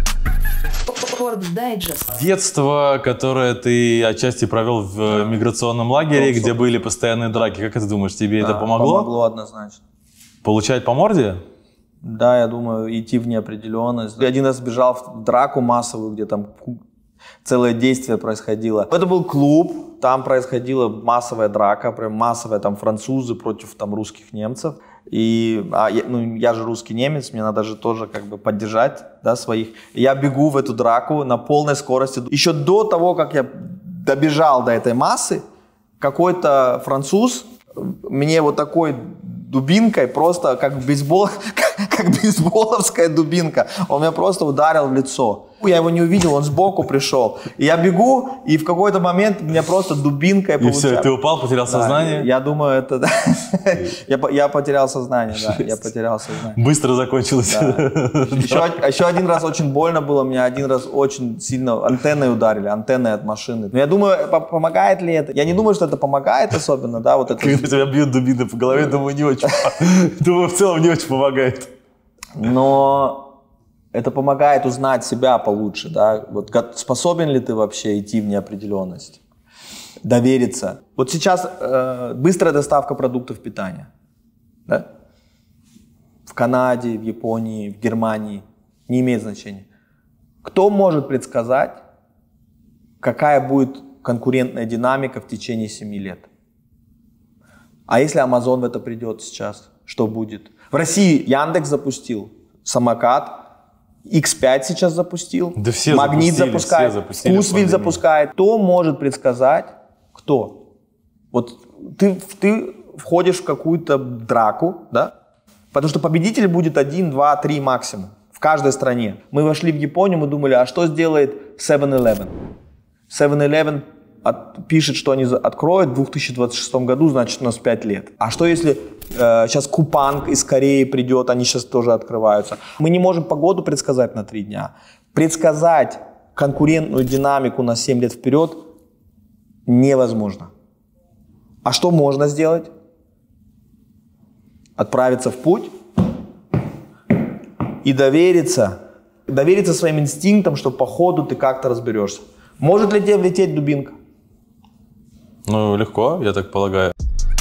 Speaker 7: Детство, которое ты отчасти провел в да. миграционном лагере, да, где были постоянные драки, как ты думаешь, тебе да, это помогло?
Speaker 1: Помогло однозначно.
Speaker 7: Получать по морде?
Speaker 1: Да, я думаю, идти в неопределенность. Я один раз бежал в драку массовую, где там Целое действие происходило. Это был клуб, там происходила массовая драка, прям массовая, там французы против там русских немцев. И а, я, ну, я же русский немец, мне надо же тоже как бы поддержать, да, своих. Я бегу в эту драку на полной скорости. Еще до того, как я добежал до этой массы, какой-то француз мне вот такой дубинкой, просто как бейсбол, как, как бейсболовская дубинка, он меня просто ударил в лицо. Я его не увидел, он сбоку пришел. И я бегу, и в какой-то момент меня просто дубинкой
Speaker 7: и получается. И все, ты упал, потерял
Speaker 1: да,
Speaker 7: сознание?
Speaker 1: Я думаю, это... Да. я, я потерял сознание, да, я потерял сознание.
Speaker 7: Быстро закончилось.
Speaker 1: Да. Еще, еще один раз очень больно было, меня один раз очень сильно антенной ударили, антенной от машины. Но я думаю, помогает ли это? Я не думаю, что это помогает особенно, да, вот это...
Speaker 7: Когда тебя бьют дубины по голове, думаю, не очень. Думаю, в целом не очень помогает.
Speaker 1: Но... Это помогает узнать себя получше, да, вот способен ли ты вообще идти в неопределенность, довериться. Вот сейчас э, быстрая доставка продуктов питания, да? В Канаде, в Японии, в Германии, не имеет значения. Кто может предсказать, какая будет конкурентная динамика в течение семи лет? А если Amazon в это придет сейчас, что будет? В России Яндекс запустил самокат, икс пять сейчас запустил,
Speaker 7: да все
Speaker 1: Магнит запускает, Вкусвилл запускает. Кто может предсказать, кто? Вот ты, ты входишь в какую-то драку, да? Потому что победитель будет один, два, три максимум в каждой стране. Мы вошли в Японию, мы думали, а что сделает севен элевен? севен элевен от, пишет, что они откроют в две тысячи двадцать шестом году, значит у нас пять лет. А что если э, сейчас Купанг из Кореи придет, они сейчас тоже открываются. Мы не можем погоду предсказать на три дня. Предсказать конкурентную динамику на семь лет вперед невозможно. А что можно сделать? Отправиться в путь и довериться, довериться своим инстинктам, что по ходу ты как-то разберешься. Может ли тебе влететь дубинка?
Speaker 7: Ну, легко, я так полагаю.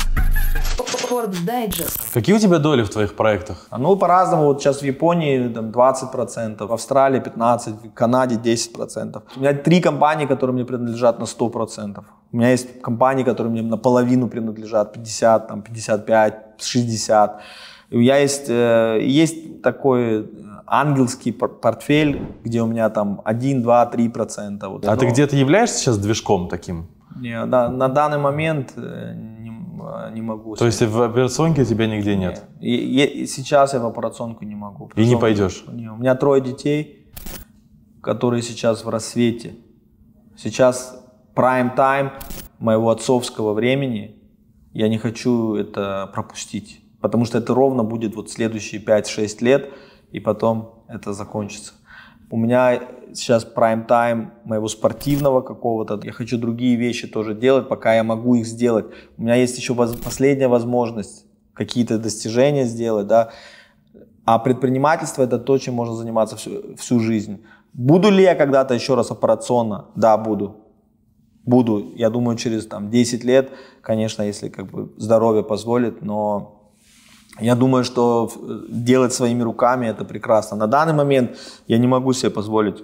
Speaker 3: Forbes Digest.
Speaker 7: Какие у тебя доли в твоих проектах?
Speaker 1: Ну, по-разному. Вот сейчас в Японии там, двадцать процентов, в Австралии пятнадцать процентов, в Канаде десять процентов. У меня три компании, которые мне принадлежат на сто процентов. У меня есть компании, которые мне наполовину принадлежат, пятьдесят, там, пятьдесят пять, шестьдесят. У меня есть, э, есть такой ангельский портфель, где у меня там один, два, три процента. Вот.
Speaker 7: А
Speaker 1: Но...
Speaker 7: ты где-то являешься сейчас движком таким?
Speaker 1: Не, да, на данный момент не, не могу.
Speaker 7: То есть в операционке у тебя нигде нет?
Speaker 1: И, и, и сейчас я в операционку не могу.
Speaker 7: И не пойдешь?
Speaker 1: Не, у меня трое детей, которые сейчас в рассвете. Сейчас прайм-тайм моего отцовского времени. Я не хочу это пропустить. Потому что это ровно будет вот следующие пять-шесть лет, и потом это закончится. У меня сейчас прайм-тайм моего спортивного какого-то. Я хочу другие вещи тоже делать, пока я могу их сделать. У меня есть еще воз... последняя возможность какие-то достижения сделать, да. А предпринимательство — это то, чем можно заниматься всю, всю жизнь. Буду ли я когда-то еще раз операционно? Да, буду. Буду. Я думаю, через там, десять лет, конечно, если как бы здоровье позволит, но... Я думаю, что делать своими руками — это прекрасно. На данный момент я не могу себе позволить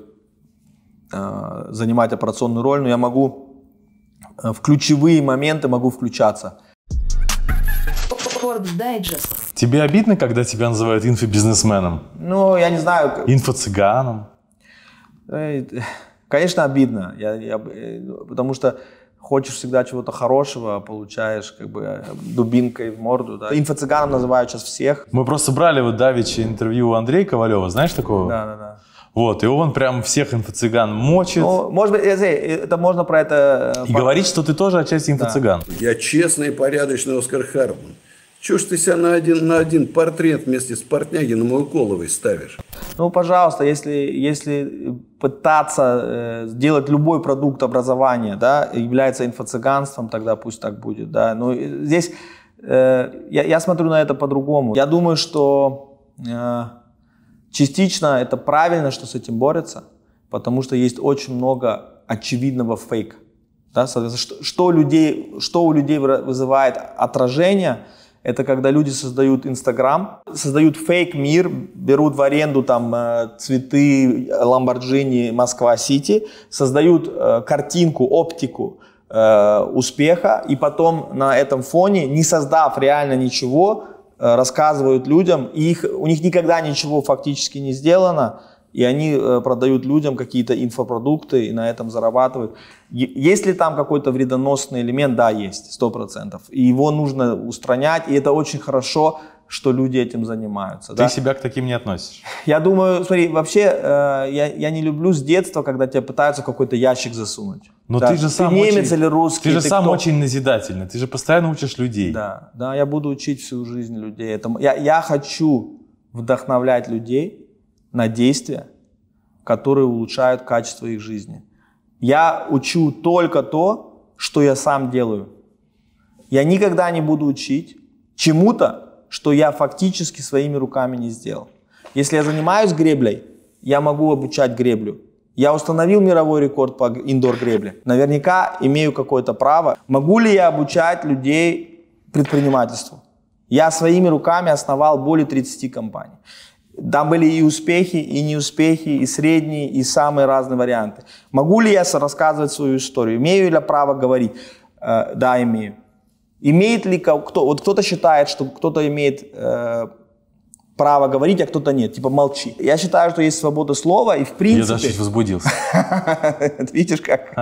Speaker 1: э, занимать операционную роль, но я могу э, в ключевые моменты могу включаться.
Speaker 3: Forbes Digest.
Speaker 7: Тебе обидно, когда тебя называют инфобизнесменом?
Speaker 1: Ну, я не знаю.
Speaker 7: Инфо-цыганом?
Speaker 1: Конечно, обидно. Я, я, потому что хочешь всегда чего-то хорошего, а получаешь как бы дубинкой в морду. Да. Инфо-цыганом называют сейчас всех.
Speaker 7: Мы просто брали вот давеча интервью у Андрея Ковалева, знаешь такого?
Speaker 1: Да, да, да.
Speaker 7: Вот, и он прям всех инфо-цыган мочит.
Speaker 1: Ну, может быть, это можно про это...
Speaker 7: И говорит, что ты тоже отчасти инфо-цыган.
Speaker 11: Да. Я честный и порядочный Оскар Хартман. Чего ж ты себя на один, на один портрет вместе с Портнягиным и Уколовой ставишь?
Speaker 1: Ну, пожалуйста, если, если пытаться э, сделать любой продукт образования, да, является инфо-цыганством, тогда пусть так будет. Да. Но здесь э, я, я смотрю на это по-другому. Я думаю, что э, частично это правильно, что с этим борются, потому что есть очень много очевидного фейка. Да. Что, что, людей, что у людей вызывает отражение, Это когда люди создают Инстаграм, создают фейк-мир, берут в аренду там цветы Lamborghini Москва-Сити, создают картинку, оптику успеха, и потом на этом фоне, не создав реально ничего, рассказывают людям, и их, у них никогда ничего фактически не сделано, и они продают людям какие-то инфопродукты и на этом зарабатывают. Есть ли там какой-то вредоносный элемент? Да, есть, сто процентов. И его нужно устранять, и это очень хорошо, что люди этим занимаются.
Speaker 7: Ты
Speaker 1: да?
Speaker 7: себя к таким не относишь?
Speaker 1: Я думаю, смотри, вообще э, я, я не люблю с детства, когда тебя пытаются в какой-то ящик засунуть.
Speaker 7: Но
Speaker 1: да.
Speaker 7: ты же сам
Speaker 1: ты немец
Speaker 7: очень,
Speaker 1: или русский.
Speaker 7: Ты же
Speaker 1: ты
Speaker 7: сам
Speaker 1: кто?
Speaker 7: очень назидательный, ты же постоянно учишь людей.
Speaker 1: Да, да, я буду учить всю жизнь людей. Это, я, я хочу вдохновлять людей на действия, которые улучшают качество их жизни. Я учу только то, что я сам делаю. Я никогда не буду учить чему-то, что я фактически своими руками не сделал. Если я занимаюсь греблей, я могу обучать греблю. Я установил мировой рекорд по индор-гребле. Наверняка имею какое-то право. Могу ли я обучать людей предпринимательству? Я своими руками основал более тридцати компаний. Там были и успехи, и неуспехи, и средние, и самые разные варианты. Могу ли я рассказывать свою историю? Имею ли я право говорить? Э, да, имею. Имеет ли кто? Вот кто-то считает, что кто-то имеет э, право говорить, а кто-то нет. Типа молчи. Я считаю, что есть свобода слова, и в принципе...
Speaker 7: Я даже чуть возбудился.
Speaker 1: Видишь как?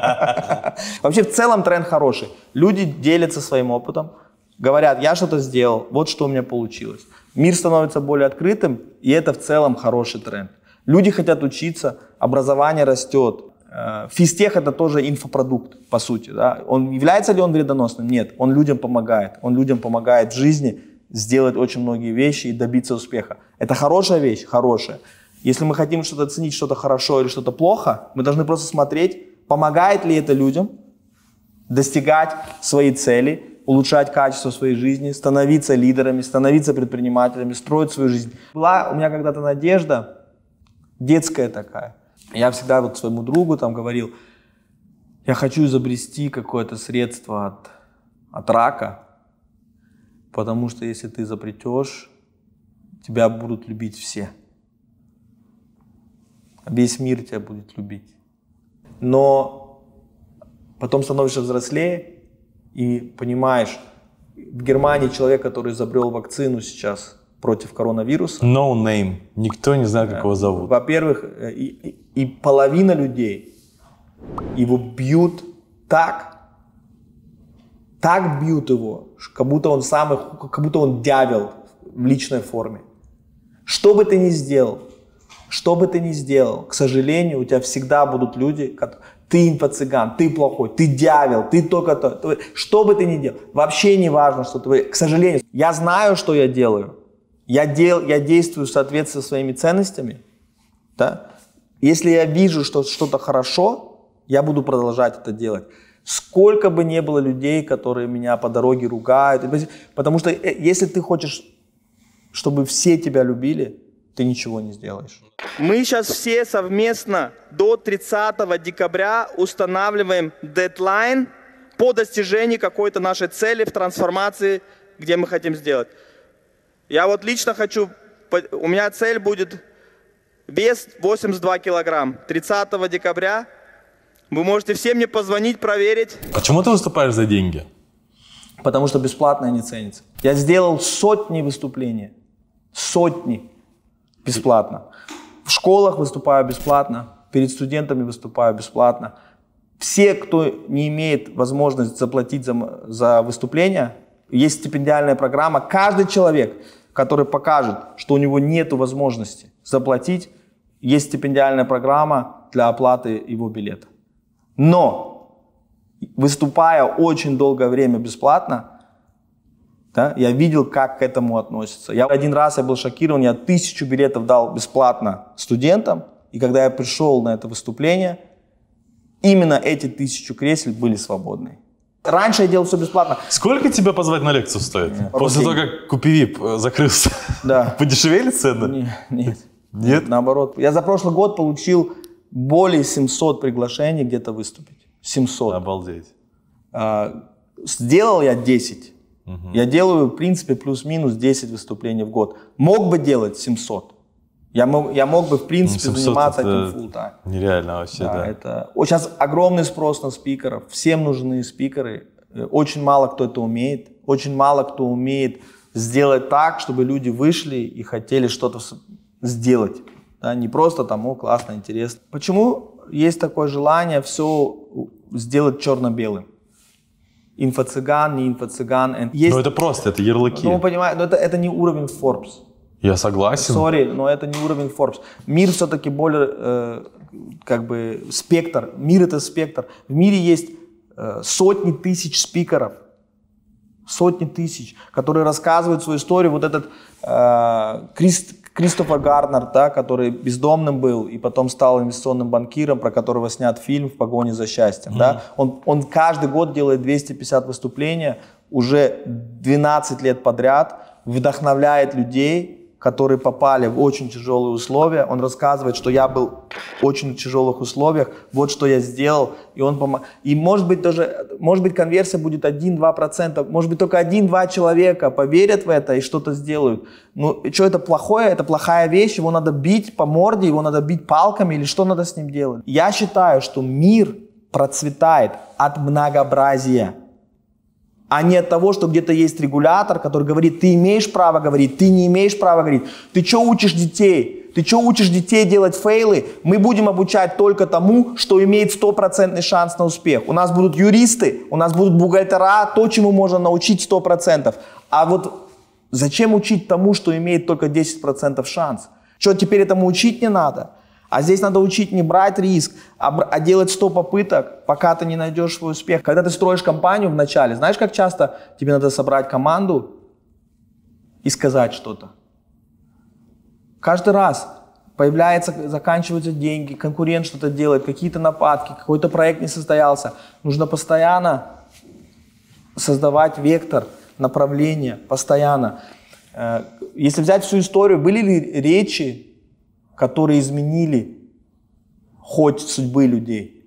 Speaker 1: Вообще в целом тренд хороший. Люди делятся своим опытом, говорят, я что-то сделал, вот что у меня получилось. Мир становится более открытым, и это в целом хороший тренд. Люди хотят учиться, образование растет. Физтех — это тоже инфопродукт, по сути. Да? Он, является ли он вредоносным? Нет, он людям помогает. Он людям помогает в жизни сделать очень многие вещи и добиться успеха. Это хорошая вещь? Хорошая. Если мы хотим что-то оценить, что-то хорошо или что-то плохо, мы должны просто смотреть, помогает ли это людям достигать свои цели, улучшать качество своей жизни, становиться лидерами, становиться предпринимателями, строить свою жизнь. Была у меня когда-то надежда, детская такая. Я всегда вот своему другу там говорил, я хочу изобрести какое-то средство от, от рака, потому что если ты изобретешь, тебя будут любить все. Весь мир тебя будет любить. Но потом становишься взрослее и понимаешь, в Германии человек, который изобрел вакцину сейчас против коронавируса.
Speaker 7: No name. Никто не знает, как его зовут.
Speaker 1: Во-первых, и, и, и половина людей его бьют так, так бьют его, как будто он самый, как будто он дьявол в личной форме. Что бы ты ни сделал, что бы ты ни сделал, к сожалению, у тебя всегда будут люди, которые... Ты инфо-цыган, ты плохой, ты дьявол, ты только то. Что бы ты ни делал, вообще не важно, что ты... К сожалению, я знаю, что я делаю. Я, дел, я действую в соответствии со своими ценностями. Да? Если я вижу, что что-то хорошо, я буду продолжать это делать. Сколько бы ни было людей, которые меня по дороге ругают. Потому что если ты хочешь, чтобы все тебя любили, ты ничего не сделаешь. Мы сейчас все совместно до тридцатого декабря устанавливаем дедлайн по достижению какой-то нашей цели в трансформации, где мы хотим сделать. Я вот лично хочу, у меня цель будет вес восемьдесят два килограмм. тридцатого декабря вы можете все мне позвонить, проверить.
Speaker 7: Почему ты выступаешь за деньги?
Speaker 1: Потому что бесплатное не ценится. Я сделал сотни выступлений. Сотни. Бесплатно. В школах выступаю бесплатно. Перед студентами выступаю бесплатно. Все, кто не имеет возможности заплатить за, за выступление, есть стипендиальная программа. Каждый человек, который покажет, что у него нет возможности заплатить, есть стипендиальная программа для оплаты его билета. Но, выступая очень долгое время бесплатно, да, я видел, как к этому относятся. Я один раз я был шокирован, я тысячу билетов дал бесплатно студентам, и когда я пришел на это выступление, именно эти тысячу кресел были свободны. Раньше я делал все бесплатно.
Speaker 7: Сколько тебя позвать на лекцию стоит? Нет, После того, как Купивип закрылся,
Speaker 1: да.
Speaker 7: Подешевели цены?
Speaker 1: Нет, нет.
Speaker 7: Нет?
Speaker 1: Наоборот. Я за прошлый год получил более семисот приглашений где-то выступить. семьсот.
Speaker 7: Обалдеть.
Speaker 1: А, сделал я десять. Угу. Я делаю, в принципе, плюс-минус десять выступлений в год. Мог бы делать семьсот. Я мог, я мог бы, в принципе, заниматься этим full-time.
Speaker 7: Нереально вообще, да.
Speaker 1: да. Это... Сейчас огромный спрос на спикеров. Всем нужны спикеры. Очень мало кто это умеет. Очень мало кто умеет сделать так, чтобы люди вышли и хотели что-то сделать. Да? Не просто там, о, классно, интересно. Почему есть такое желание все сделать черно-белым? Инфо-цыган, не инфо-цыган. Есть...
Speaker 7: Ну это просто, это ярлыки.
Speaker 1: Ну, понимаете, но это, это не уровень Forbes.
Speaker 7: Я согласен.
Speaker 1: Сори, но это не уровень Forbes. Мир все-таки более, э, как бы, спектр. Мир это спектр. В мире есть э, сотни тысяч спикеров. Сотни тысяч, которые рассказывают свою историю. Вот этот э, Крис, Кристофер Гарнер, да, который бездомным был и потом стал инвестиционным банкиром, про которого снят фильм «В погоне за счастьем». Mm-hmm. Да? Он, он каждый год делает двести пятьдесят выступлений, уже двенадцать лет подряд, вдохновляет людей, которые попали в очень тяжелые условия. Он рассказывает, что я был в очень тяжелых условиях, вот что я сделал, и он помог. И может быть даже, может быть конверсия будет один-два процента, может быть только один-два человека поверят в это и что-то сделают. Ну, что это плохое? Это плохая вещь, его надо бить по морде, его надо бить палками или что надо с ним делать? Я считаю, что мир процветает от многообразия, а не от того, что где-то есть регулятор, который говорит, ты имеешь право говорить, ты не имеешь права говорить. Ты что учишь детей? Ты что учишь детей делать фейлы? Мы будем обучать только тому, что имеет стопроцентный шанс на успех. У нас будут юристы, у нас будут бухгалтера, то, чему можно научить сто процентов. А вот зачем учить тому, что имеет только десять процентов шанс? Что, теперь этому учить не надо? А здесь надо учить не брать риск, а, а делать сто попыток, пока ты не найдешь свой успех. Когда ты строишь компанию вначале, знаешь, как часто тебе надо собрать команду и сказать что-то? Каждый раз появляется, заканчиваются деньги, конкурент что-то делает, какие-то нападки, какой-то проект не состоялся. Нужно постоянно создавать вектор, направление, постоянно. Если взять всю историю, были ли речи, которые изменили ход судьбы людей?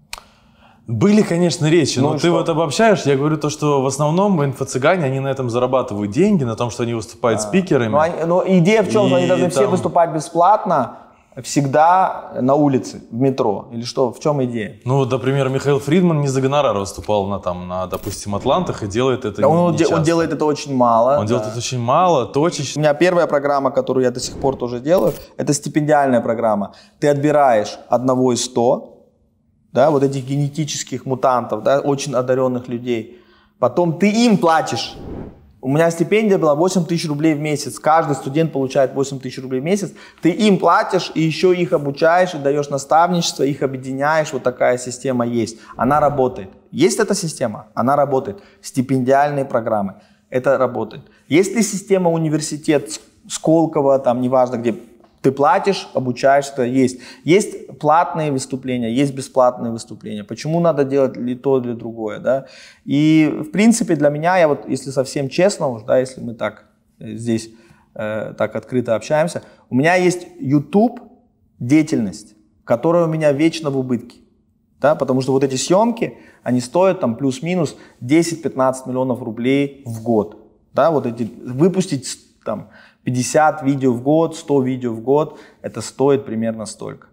Speaker 7: Были, конечно, речи,
Speaker 1: ну
Speaker 7: но ты
Speaker 1: что?
Speaker 7: вот обобщаешь. Я говорю то, что в основном инфо-цыгане, они на этом зарабатывают деньги, на том, что они выступают а, спикерами.
Speaker 1: Но, они, но идея в чем? И они должны там... все выступать бесплатно, всегда на улице, в метро. Или что? В чем идея?
Speaker 7: Ну, вот, например, Михаил Фридман не за гонорар выступал на, там, на, допустим, Атлантах и делает это
Speaker 1: да
Speaker 7: не,
Speaker 1: он,
Speaker 7: не
Speaker 1: де,
Speaker 7: часто.
Speaker 1: Он делает это очень мало.
Speaker 7: Он да. делает это очень мало, точечно.
Speaker 1: У меня первая программа, которую я до сих пор тоже делаю, это стипендиальная программа. Ты отбираешь одного из сто, да, вот этих генетических мутантов, да, очень одаренных людей. Потом ты им платишь. У меня стипендия была восемь тысяч рублей в месяц. Каждый студент получает восемь тысяч рублей в месяц. Ты им платишь и еще их обучаешь, и даешь наставничество, их объединяешь. Вот такая система есть. Она работает. Есть эта система? Она работает. Стипендиальные программы. Это работает. Есть ли система университет Сколково, там неважно где, ты платишь, обучаешься, есть. Есть платные выступления, есть бесплатные выступления. Почему надо делать ли то, или другое, да? И, в принципе, для меня, я вот, если совсем честно уж, да, если мы так здесь э, так открыто общаемся, у меня есть YouTube деятельность, которая у меня вечно в убытке, да, потому что вот эти съемки, они стоят там плюс-минус десять-пятнадцать миллионов рублей в год, да, вот эти, выпустить там пятьдесят видео в год, сто видео в год, это стоит примерно столько.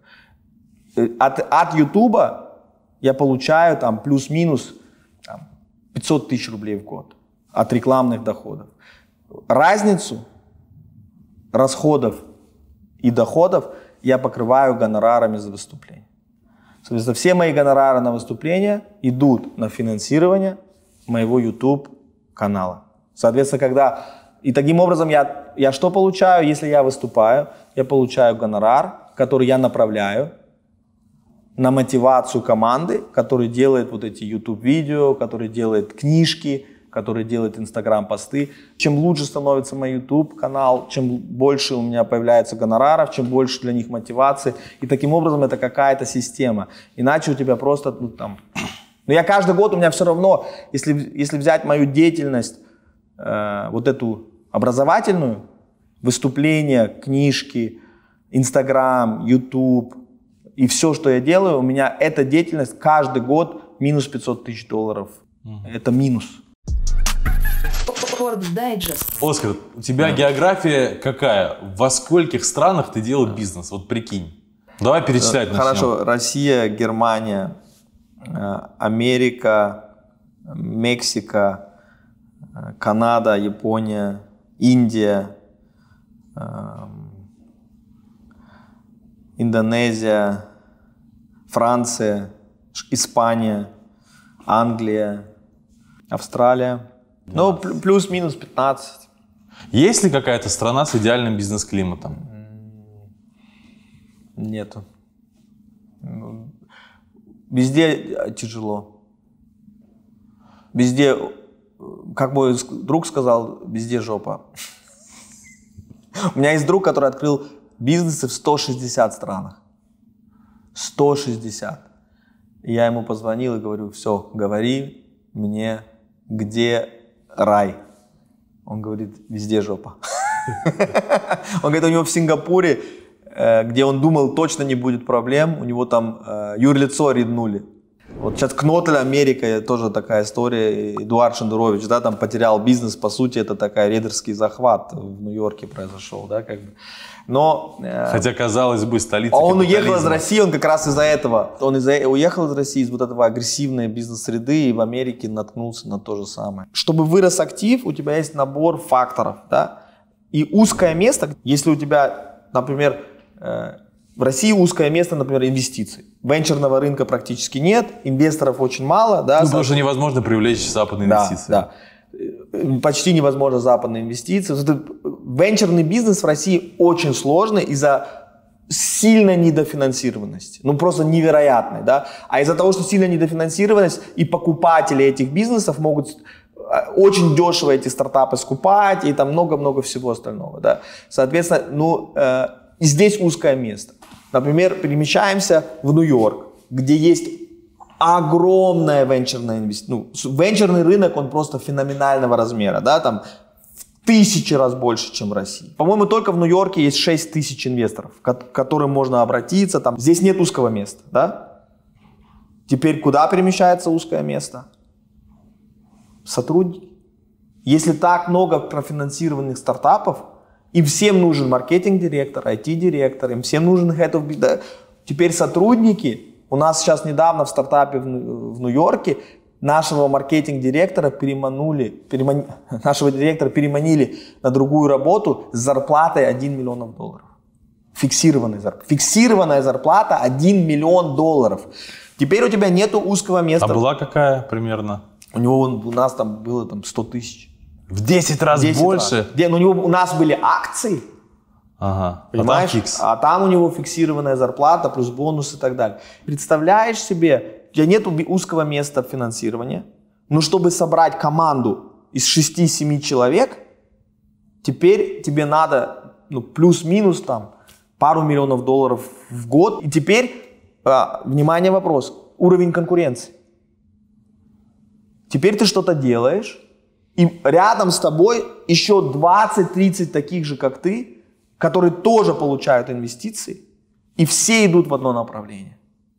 Speaker 1: От, от YouTube я получаю там плюс-минус там, пятьсот тысяч рублей в год от рекламных доходов. Разницу расходов и доходов я покрываю гонорарами за выступление. Соответственно, все мои гонорары на выступление идут на финансирование моего YouTube канала. Соответственно, когда... И таким образом я, я что получаю, если я выступаю? Я получаю гонорар, который я направляю на мотивацию команды, который делает вот эти YouTube-видео, который делает книжки, который делает Instagram-посты. Чем лучше становится мой YouTube-канал, чем больше у меня появляется гонораров, чем больше для них мотивации. И таким образом это какая-то система. Иначе у тебя просто... Ну, там... Но я каждый год, у меня все равно, если, если взять мою деятельность, э, вот эту образовательную, выступления, книжки, Instagram, YouTube и все, что я делаю, у меня эта деятельность каждый год минус пятьсот тысяч долларов. Mm-hmm. Это минус.
Speaker 3: Forbes Digest.
Speaker 7: Оскар, у тебя география какая? Во скольких странах ты делал бизнес? Вот прикинь. Давай перечислять начнем.
Speaker 1: Хорошо. Россия, Германия, Америка, Мексика, Канада, Япония, Индия, Индонезия, Франция, Испания, Англия, Австралия. Ну, плюс-минус пятнадцать.
Speaker 7: Есть ли какая-то страна с идеальным бизнес-климатом?
Speaker 1: Нету. Везде тяжело. Везде, как мой друг сказал, везде жопа. У меня есть друг, который открыл бизнесы в ста шестидесяти странах. сто шестьдесят. И я ему позвонил и говорю: все, говори мне, где рай. Он говорит: везде жопа. Он говорит, у него в Сингапуре, где он думал, точно не будет проблем, у него там юрлицо ряднули. Вот сейчас Кнотель, Америка, тоже такая история. Эдуард Шендерович, да, там потерял бизнес, по сути, это такой рейдерский захват в Нью-Йорке произошел, да, как бы. Но,
Speaker 7: хотя, казалось бы, столица
Speaker 1: он уехал из России, он как раз из-за этого. Он из-за, уехал из России, из вот этого агрессивной бизнес-среды, и в Америке наткнулся на то же самое. Чтобы вырос актив, у тебя есть набор факторов, да, и узкое место, если у тебя, например, в России узкое место, например, инвестиций. Венчурного рынка практически нет, инвесторов очень мало. Да,
Speaker 7: ну, потому что невозможно привлечь западные
Speaker 1: да,
Speaker 7: инвестиции.
Speaker 1: Да. Почти невозможно западные инвестиции. Венчурный бизнес в России очень сложный из-за сильной недофинансированности. Ну, просто невероятной. Да? А из-за того, что сильная недофинансированность, и покупатели этих бизнесов могут очень дешево эти стартапы скупать, и там много-много всего остального. Да? Соответственно, ну, э, здесь узкое место. Например, перемещаемся в Нью-Йорк, где есть огромная венчурная инвестиция. Ну, венчурный рынок, он просто феноменального размера, да, там в тысячи раз больше, чем в России. По-моему, только в Нью-Йорке есть шесть тысяч инвесторов, к которым можно обратиться. Там. Здесь нет узкого места, да? Теперь куда перемещается узкое место? Сотрудники. Если так много профинансированных стартапов, им всем нужен маркетинг-директор, ай ти-директор, им всем нужен head of business. Теперь сотрудники. У нас сейчас недавно в стартапе в, в Нью-Йорке нашего маркетинг-директора переманули, перемани, нашего директора переманили на другую работу с зарплатой один миллион долларов. Фиксированная зарплата. Фиксированная зарплата один миллион долларов. Теперь у тебя нету узкого места.
Speaker 7: А была какая примерно?
Speaker 1: У него, у нас там было там сто тысяч.
Speaker 7: В десять раз десять больше?
Speaker 1: Раз. Где, ну, у, него, у нас были акции,
Speaker 7: ага.
Speaker 1: понимаешь?
Speaker 7: А там, фикс.
Speaker 1: А там у него фиксированная зарплата, плюс бонус и так далее. Представляешь себе, у тебя нет узкого места финансирования, но чтобы собрать команду из шести-семи человек, теперь тебе надо, ну, плюс-минус там пару миллионов долларов в год. И теперь, а, внимание, вопрос, уровень конкуренции. Теперь ты что-то делаешь, и рядом с тобой еще двадцать-тридцать таких же, как ты, которые тоже получают инвестиции, и все идут в одно направление.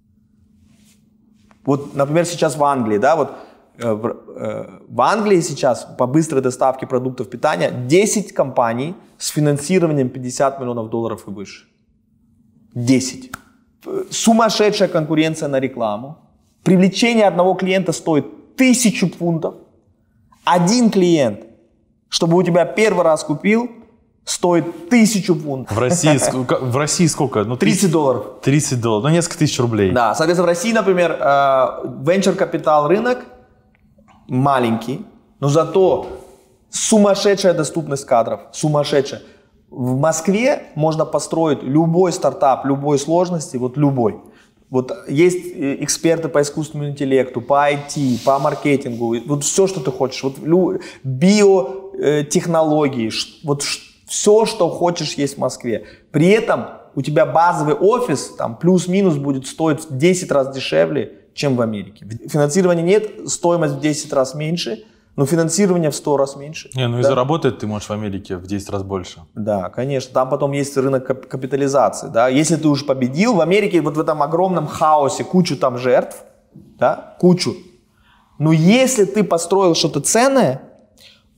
Speaker 1: Вот, например, сейчас в Англии, да, вот э, в, э, в Англии сейчас по быстрой доставке продуктов питания десять компаний с финансированием пятьдесят миллионов долларов и выше. десять. Сумасшедшая конкуренция на рекламу. Привлечение одного клиента стоит тысячу фунтов. Один клиент, чтобы у тебя первый раз купил, стоит тысячу фунтов.
Speaker 7: В России, в России сколько? Ну,
Speaker 1: тридцать долларов.
Speaker 7: тридцать долларов, ну несколько тысяч рублей.
Speaker 1: Да, соответственно, в России, например, венчур-капитал рынок маленький, но зато сумасшедшая доступность кадров, сумасшедшая. В Москве можно построить любой стартап, любой сложности, вот любой. Вот есть эксперты по искусственному интеллекту, по ай ти, по маркетингу, вот все, что ты хочешь, вот биотехнологии, вот все, что хочешь, есть в Москве. При этом у тебя базовый офис там плюс-минус будет стоить в десять раз дешевле, чем в Америке. Финансирования нет, стоимость в десять раз меньше, но финансирование в сто раз меньше.
Speaker 7: Не, ну
Speaker 1: да?
Speaker 7: И заработать ты можешь в Америке в десять раз больше.
Speaker 1: Да, конечно. Там потом есть рынок капитализации. Да? Если ты уж победил, в Америке вот в этом огромном хаосе кучу там жертв, да? Кучу. Но если ты построил что-то ценное,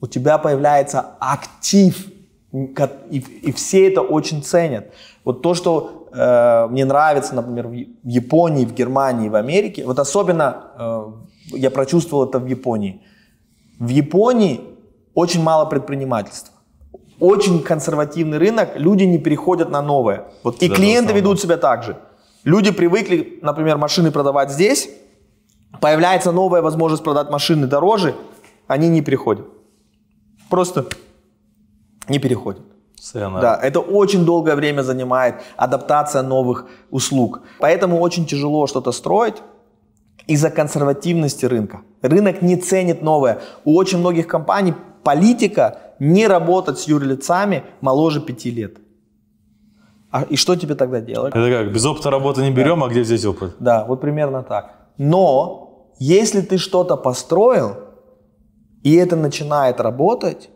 Speaker 1: у тебя появляется актив, и, и все это очень ценят. Вот то, что э, мне нравится, например, в Японии, в Германии, в Америке, вот особенно э, я прочувствовал это в Японии. В Японии очень мало предпринимательства. Очень консервативный рынок, люди не переходят на новое. Вот и да, клиенты да, ведут себя так же. Люди привыкли, например, машины продавать здесь, появляется новая возможность продать машины дороже, они не переходят. Просто не переходят.
Speaker 7: Цена.
Speaker 1: Да, это очень долгое время занимает адаптация новых услуг. Поэтому очень тяжело что-то строить из-за консервативности рынка. Рынок не ценит новое. У очень многих компаний политика не работать с юрлицами моложе пяти лет. А, и что тебе тогда делать?
Speaker 7: Это как, без опыта работы не берем, да. А где взять опыт?
Speaker 1: Да, вот примерно так. Но если ты что-то построил, и это начинает работать,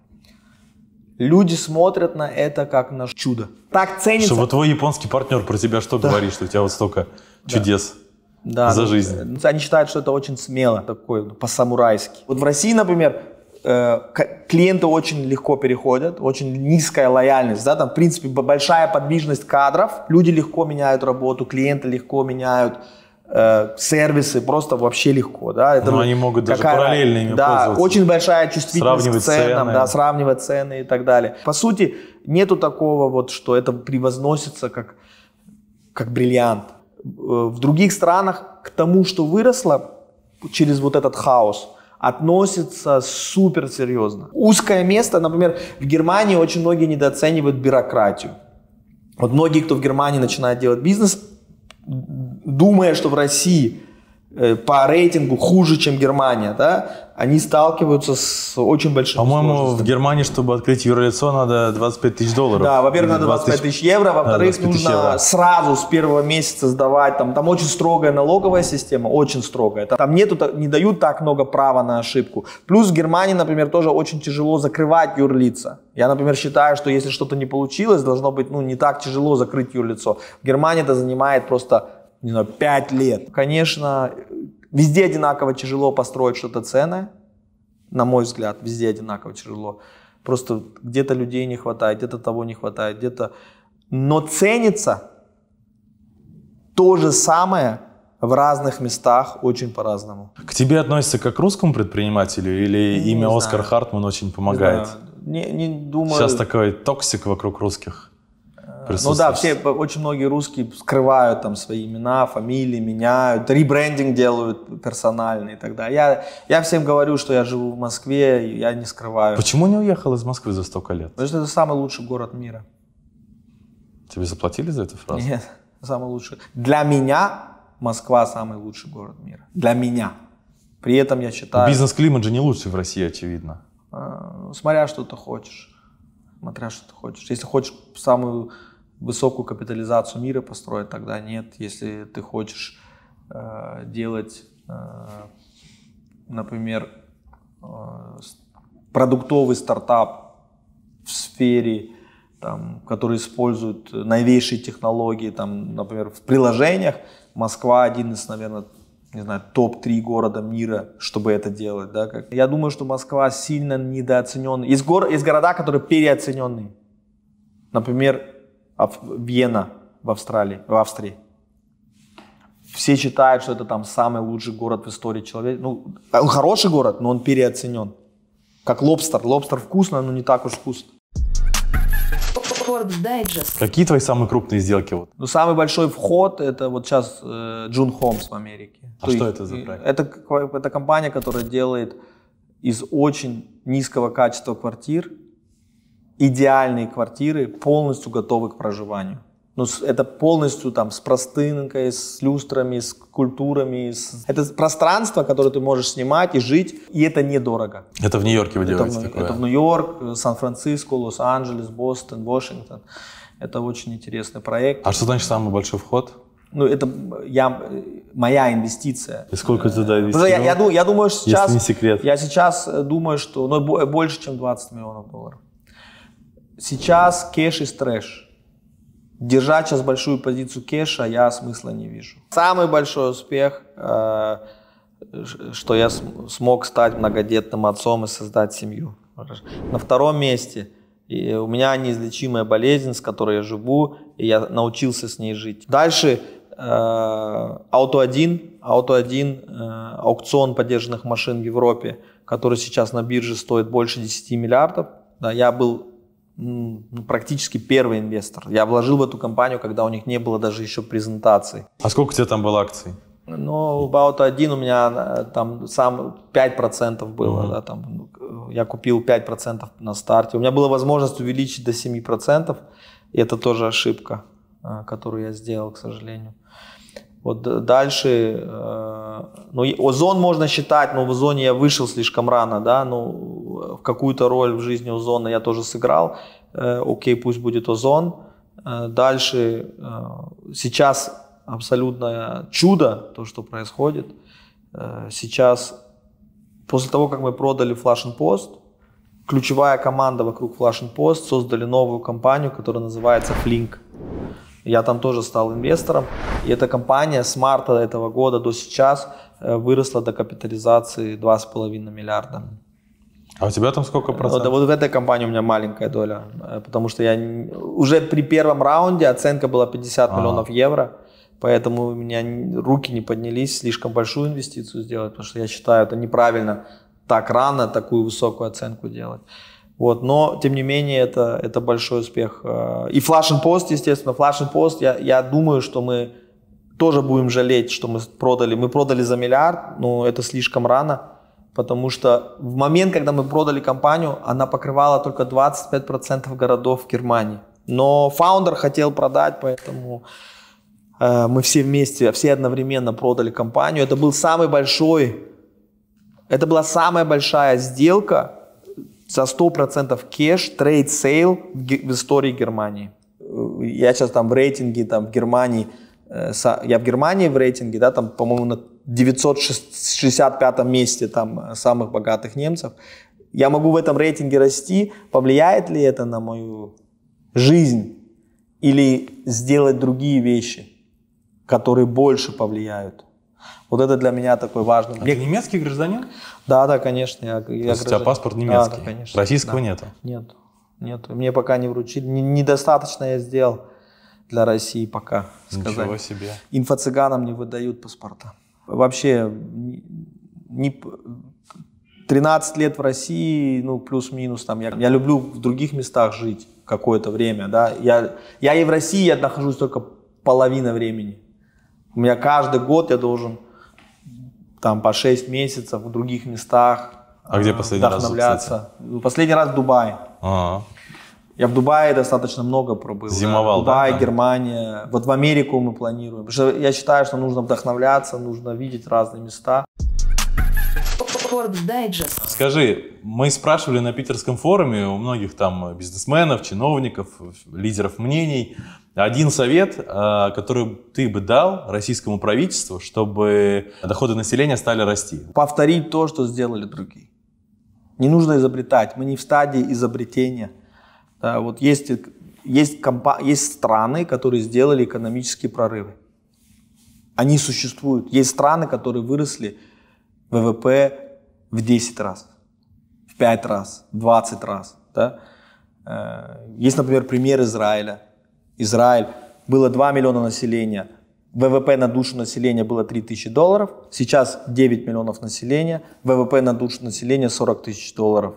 Speaker 1: люди смотрят на это как на чудо. Так ценится.
Speaker 7: Чтобы твой японский партнер про тебя что да. говорит, что у тебя вот столько да. чудес
Speaker 1: да,
Speaker 7: за
Speaker 1: да,
Speaker 7: жизнь.
Speaker 1: Они считают, что это очень смело, такое, по-самурайски. Вот в России, например, клиенты очень легко переходят, очень низкая лояльность, да, там, в принципе, большая подвижность кадров, люди легко меняют работу, клиенты легко меняют э, сервисы, просто вообще легко, да. Это
Speaker 7: Но они могут даже параллельно ими
Speaker 1: да,
Speaker 7: пользоваться.
Speaker 1: Очень большая чувствительность
Speaker 7: сравнивать
Speaker 1: к ценам,
Speaker 7: цены.
Speaker 1: Да, сравнивать цены и так далее. По сути, нету такого вот, что это превозносится как, как бриллиант. В других странах к тому, что выросло через вот этот хаос, относится супер серьезно. Узкое место, например, в Германии очень многие недооценивают бюрократию. Вот многие, кто в Германии начинает делать бизнес, думая, что в России э, по рейтингу хуже, чем Германия, да, они сталкиваются с очень большим
Speaker 7: По-моему, в Германии, чтобы открыть юрлицо, надо двадцать пять тысяч долларов.
Speaker 1: Да, во-первых, надо двадцать пять тысяч евро, во-вторых,
Speaker 7: да,
Speaker 1: нужно
Speaker 7: евро.
Speaker 1: сразу с первого месяца сдавать. Там, там очень строгая налоговая система, очень строгая. Там нету, не дают так много права на ошибку. Плюс в Германии, например, тоже очень тяжело закрывать юрлица. Я, например, считаю, что если что-то не получилось, должно быть ну, не так тяжело закрыть юрлицо. В Германии это занимает просто, не знаю, пять лет. Конечно, везде одинаково тяжело построить что-то ценное. На мой взгляд, везде одинаково тяжело. Просто где-то людей не хватает, где-то того не хватает, где-то... Но ценится то же самое в разных местах очень по-разному.
Speaker 7: К тебе относятся как к русскому предпринимателю или не, имя не Оскар знаю. Хартман очень помогает?
Speaker 1: Не, не думаю...
Speaker 7: Сейчас такой токсик вокруг русских.
Speaker 1: Ну да, все, очень многие русские скрывают там свои имена, фамилии, меняют, ребрендинг делают персональный и так далее. Я, я всем говорю, что я живу в Москве, и я не скрываю.
Speaker 7: Почему не уехал из Москвы за столько лет?
Speaker 1: Потому что это самый лучший город мира.
Speaker 7: Тебе заплатили за эту фразу?
Speaker 1: Нет, самый лучший. Для меня Москва самый лучший город мира. Для меня. При этом я считаю...
Speaker 7: Бизнес-климат же не лучший в России, очевидно.
Speaker 1: Смотря что ты хочешь. Смотря что ты хочешь. Если хочешь самую высокую капитализацию мира построить, тогда нет. Если ты хочешь э, делать, э, например, э, продуктовый стартап в сфере, там, который использует новейшие технологии, там, например, в приложениях, Москва один из, наверное, не знаю, топ три города мира, чтобы это делать. Да, как. Я думаю, что Москва сильно недооцененная. Есть, гор, есть города, которые переоцененные. Например, Вена в Австралии, в Австрии. Все считают, что это там самый лучший город в истории человека. Ну, он хороший город, но он переоценен. Как лобстер. Лобстер вкусно, но не так уж вкусно.
Speaker 7: Какие твои самые крупные сделки? Вот?
Speaker 1: Ну, самый большой вход это вот сейчас э, Джун Homes в Америке.
Speaker 7: А
Speaker 1: То
Speaker 7: что
Speaker 1: есть,
Speaker 7: это за проект?
Speaker 1: Это, это компания, которая делает из очень низкого качества квартир идеальные квартиры, полностью готовы к проживанию. Ну, это полностью там с простынкой, с люстрами, с культурами. С... Это пространство, которое ты можешь снимать и жить, и это недорого.
Speaker 7: Это в Нью-Йорке вы
Speaker 1: это
Speaker 7: делаете
Speaker 1: в,
Speaker 7: такое?
Speaker 1: Это в Нью-Йорк, Сан-Франциско, Лос-Анджелес, Бостон, Вашингтон. Это очень интересный проект.
Speaker 7: А что значит самый большой вход?
Speaker 1: Ну, это я, моя инвестиция.
Speaker 7: И сколько ты туда инвестировал?
Speaker 1: Я, я, я думаю, что сейчас...
Speaker 7: Если не секрет.
Speaker 1: Я сейчас думаю, что ну, больше, чем двадцать миллионов долларов. Сейчас кэш и трэш. Держать сейчас большую позицию кэша я смысла не вижу. Самый большой успех, э, что я смог стать многодетным отцом и создать семью. На втором месте и у меня неизлечимая болезнь, с которой я живу, и я научился с ней жить. Дальше э, Auto один, Auto один э, аукцион подержанных машин в Европе, который сейчас на бирже стоит больше десяти миллиардов. Да, я был м, практически первый инвестор. Я вложил в эту компанию, когда у них не было даже еще презентации.
Speaker 7: А сколько у тебя там было акций?
Speaker 1: Ну, в Auto один у меня там сам пять процентов было, uh-huh. да, там, я купил пять процентов на старте. У меня была возможность увеличить до семи процентов, и это тоже ошибка, которую я сделал, к сожалению. Вот дальше, ну, Озон можно считать, но в Озоне я вышел слишком рано, да, ну, в какую-то роль в жизни Озона я тоже сыграл, окей, пусть будет Озон. Дальше, сейчас абсолютное чудо, то, что происходит. Сейчас, после того, как мы продали Flush энд Post, ключевая команда вокруг Flush энд Post создали новую компанию, которая называется Flink. Я там тоже стал инвестором. И эта компания с марта этого года до сейчас выросла до капитализации два с половиной миллиарда.
Speaker 7: А у тебя там сколько процентов?
Speaker 1: Вот, вот в этой компании у меня маленькая доля, потому что я уже при первом раунде оценка была пятьдесят а. миллионов евро. Поэтому у меня руки не поднялись слишком большую инвестицию сделать, потому что я считаю, это неправильно так рано такую высокую оценку делать. Вот, но, тем не менее, это, это большой успех. И Flush энд Post, естественно, Flush энд Post, я, я думаю, что мы тоже будем жалеть, что мы продали. Мы продали за миллиард, но это слишком рано, потому что в момент, когда мы продали компанию, она покрывала только двадцать пять процентов городов в Германии. Но фаундер хотел продать, поэтому... Мы все вместе, все одновременно продали компанию. Это был самый большой, это была самая большая сделка за сто процентов кэш, трейд сейл в истории Германии. Я сейчас там в рейтинге, там в Германии, я в Германии в рейтинге, да, там, по-моему, на девятьсот шестьдесят пятом месте там самых богатых немцев. Я могу в этом рейтинге расти. Повлияет ли это на мою жизнь или сделать другие вещи, которые больше повлияют? Вот это для меня такой важный.
Speaker 7: А ты немецкий гражданин?
Speaker 1: Да, да, конечно. Я,
Speaker 7: То
Speaker 1: я
Speaker 7: есть у тебя паспорт немецкий?
Speaker 1: Да, да, конечно.
Speaker 7: Российского
Speaker 1: да.
Speaker 7: нету?
Speaker 1: Нет, нет. Мне пока не вручили. Недостаточно я сделал для России пока.
Speaker 7: Ничего
Speaker 1: сказать.
Speaker 7: себе.
Speaker 1: Инфо-цыганам не выдают паспорта. Вообще, не, тринадцать лет в России, ну, плюс-минус, там, я, я люблю в других местах жить какое-то время, да. Я, я и в России я нахожусь только половина времени. У меня каждый год я должен там по шесть месяцев в других местах
Speaker 7: а где последний
Speaker 1: вдохновляться.
Speaker 7: Раз,
Speaker 1: последний раз в Дубае.
Speaker 7: А-а.
Speaker 1: Я в Дубае достаточно много пробыл.
Speaker 7: Зимовал,
Speaker 1: да? Дубай,
Speaker 7: да?
Speaker 1: Германия. Вот в Америку мы планируем. Потому что я считаю, что нужно вдохновляться, нужно видеть разные места.
Speaker 7: Скажи, мы спрашивали на питерском форуме у многих там бизнесменов, чиновников, лидеров мнений, один совет, который ты бы дал российскому правительству, чтобы доходы населения стали расти.
Speaker 1: Повторить то, что сделали другие. Не нужно изобретать. Мы не в стадии изобретения. Да, вот есть, есть, компа- есть страны, которые сделали экономические прорывы. Они существуют. Есть страны, которые выросли вэ вэ пэ в десять раз, в пять раз, в двадцать раз. Да? Есть, например, пример Израиля. Израиль, было два миллиона населения, вэ вэ пэ на душу населения было три тысячи долларов, сейчас девять миллионов населения, вэ вэ пэ на душу населения сорок тысяч долларов.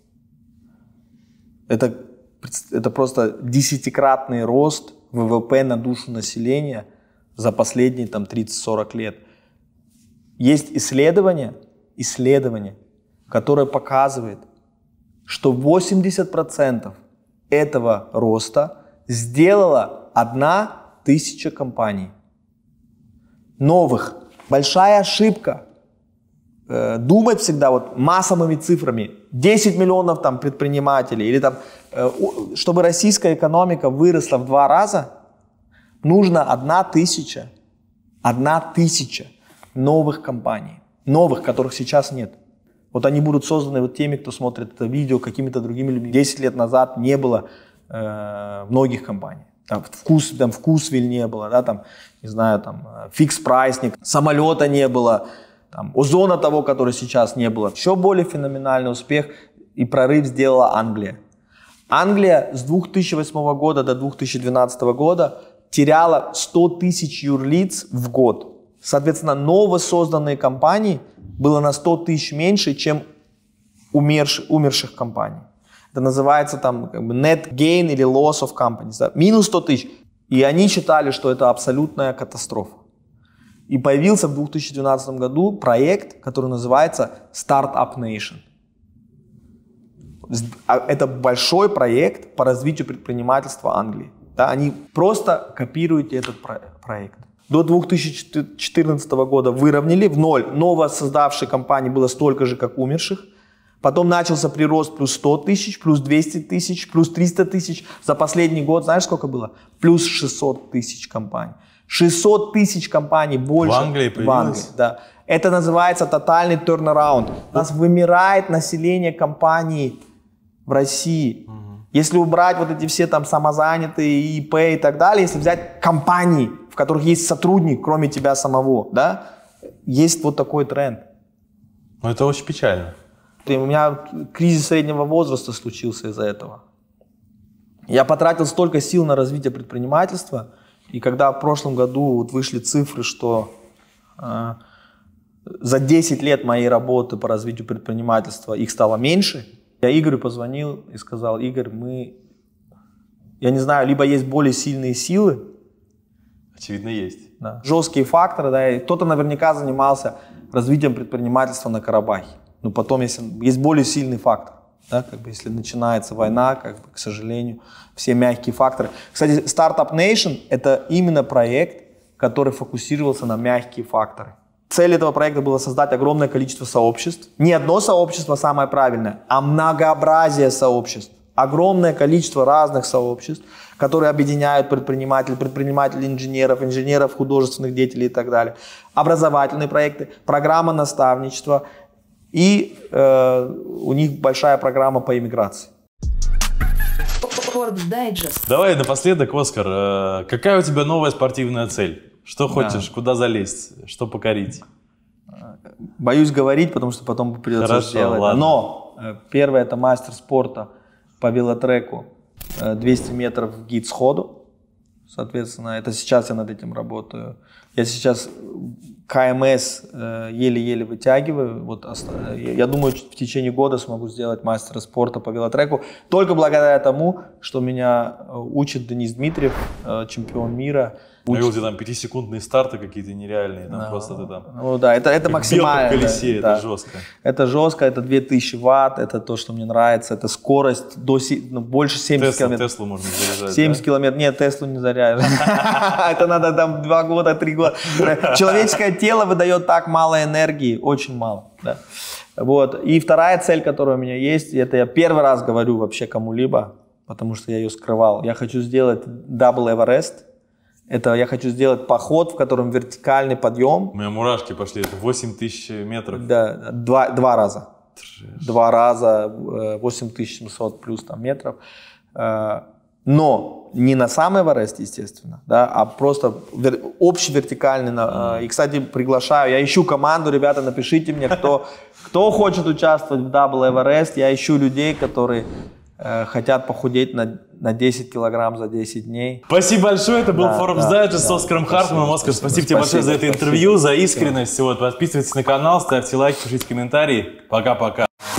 Speaker 1: Это, это просто десятикратный рост вэ вэ пэ на душу населения за последние там, тридцать-сорок лет. Есть исследование, исследование, которое показывает, что восемьдесят процентов этого роста сделала одна тысяча компаний. Новых. Большая ошибка. Э, думать всегда вот массовыми цифрами. десять миллионов там предпринимателей. Или там, э, чтобы российская экономика выросла в два раза, нужно одна тысяча. Одна тысяча новых компаний. Новых, которых сейчас нет. Вот они будут созданы вот теми, кто смотрит это видео, какими-то другими людьми. десять лет назад не было многих компаний. Там, вкус, там вкусвиль не было, да, там, не знаю, там, фикс-прайсник, самолета не было, там, Озона того, который сейчас не было. Еще более феноменальный успех. И прорыв сделала Англия. Англия с две тысячи восьмого года до две тысячи двенадцатого года теряла сто тысяч юрлиц в год. Соответственно, новосозданные компании было на сто тысяч меньше, чем умерших, умерших компаний. Это называется там как бы net gain или loss of companies. Да? Минус сто тысяч. И они считали, что это абсолютная катастрофа. И появился в две тысячи двенадцатом году проект, который называется Startup Nation. Это большой проект по развитию предпринимательства Англии. Да? Они просто копируют этот проект. До две тысячи четырнадцатого года выровняли в ноль. Новосоздавших компаний было столько же, как умерших. Потом начался прирост плюс сто тысяч, плюс двести тысяч, плюс триста тысяч. За последний год, знаешь, сколько было? Плюс шестьсот тысяч компаний. шестьсот тысяч компаний больше.
Speaker 7: В Англии появилось?
Speaker 1: В Англии, да. Это называется тотальный turnaround. У нас вымирает население компаний в России. Угу. Если убрать вот эти все там самозанятые, ИП и так далее, если взять компании, в которых есть сотрудник, кроме тебя самого, да, есть вот такой тренд.
Speaker 7: Ну, это очень печально.
Speaker 1: И у меня кризис среднего возраста случился из-за этого. Я потратил столько сил на развитие предпринимательства, и когда в прошлом году вот вышли цифры, что э, за десять лет моей работы по развитию предпринимательства их стало меньше, я Игорю позвонил и сказал: Игорь, мы, я не знаю, либо есть более сильные силы.
Speaker 7: Очевидно, есть.
Speaker 1: Да, жесткие факторы, да, и кто-то наверняка занимался развитием предпринимательства на Карабахе. Но потом, если есть более сильный фактор, да, как бы, если начинается война, как бы, к сожалению, все мягкие факторы. Кстати, Startup Nation – это именно проект, который фокусировался на мягкие факторы. Цель этого проекта была создать огромное количество сообществ. Не одно сообщество самое правильное, а многообразие сообществ. Огромное количество разных сообществ, которые объединяют предпринимателей, предпринимателей, инженеров, инженеров, художественных деятелей и так далее. Образовательные проекты, программа наставничества. И э, у них большая программа по иммиграции.
Speaker 7: Давай напоследок, Оскар, э, какая у тебя новая спортивная цель? Что хочешь, да. Куда залезть, что покорить?
Speaker 1: Боюсь говорить, потому что потом придется
Speaker 7: Хорошо,
Speaker 1: сделать.
Speaker 7: Ладно.
Speaker 1: Но э, первое — это мастер спорта по велотреку, э, двести метров в гид сходу. Соответственно, это сейчас я над этим работаю. Я сейчас КМС э, еле-еле вытягиваю. Вот, я думаю, в течение года смогу сделать мастера спорта по велотреку. Только благодаря тому, что меня учит Денис Дмитриев, э, чемпион мира.
Speaker 7: Я видел, где там пятисекундные старты какие-то нереальные. Там
Speaker 1: no.
Speaker 7: просто ты там...
Speaker 1: Ну да, это, это максимально.
Speaker 7: Белка в колесе,
Speaker 1: да,
Speaker 7: это жестко.
Speaker 1: Это жестко, это две тысячи ватт, это то, что мне нравится. Это скорость до, ну, больше семьдесят
Speaker 7: Тесла,
Speaker 1: километров.
Speaker 7: Теслу можно заряжать,
Speaker 1: семьдесят
Speaker 7: да?
Speaker 1: километров. Нет, Теслу не заряжаешь. Это надо там два года, три года. Человеческое тело выдает так мало энергии, очень мало. Вот. И вторая цель, которая у меня есть, это я первый раз говорю вообще кому-либо, потому что я ее скрывал. Я хочу сделать Double Everest. Это я хочу сделать поход, в котором вертикальный подъем.
Speaker 7: У меня мурашки пошли, это восемь тысяч метров.
Speaker 1: Да, два, два раза. Трэш. Два раза, восемь тысяч семьсот плюс там, метров. Но не на сам Эверест, естественно, да, а просто вер, общий вертикальный. Mm. И, кстати, приглашаю, я ищу команду, ребята, напишите мне, кто, кто хочет участвовать в Double Everest. Я ищу людей, которые э, хотят похудеть на, на десять килограмм за десять дней.
Speaker 7: Спасибо большое, это был
Speaker 1: да,
Speaker 7: Forbes
Speaker 1: да,
Speaker 7: Digest
Speaker 1: да,
Speaker 7: с Оскаром
Speaker 1: спасибо,
Speaker 7: Хартманом. Оскар, спасибо, спасибо тебе большое за это
Speaker 1: спасибо,
Speaker 7: интервью, за
Speaker 1: спасибо.
Speaker 7: искренность. Вот, подписывайтесь на канал, ставьте лайки, пишите комментарии. Пока-пока.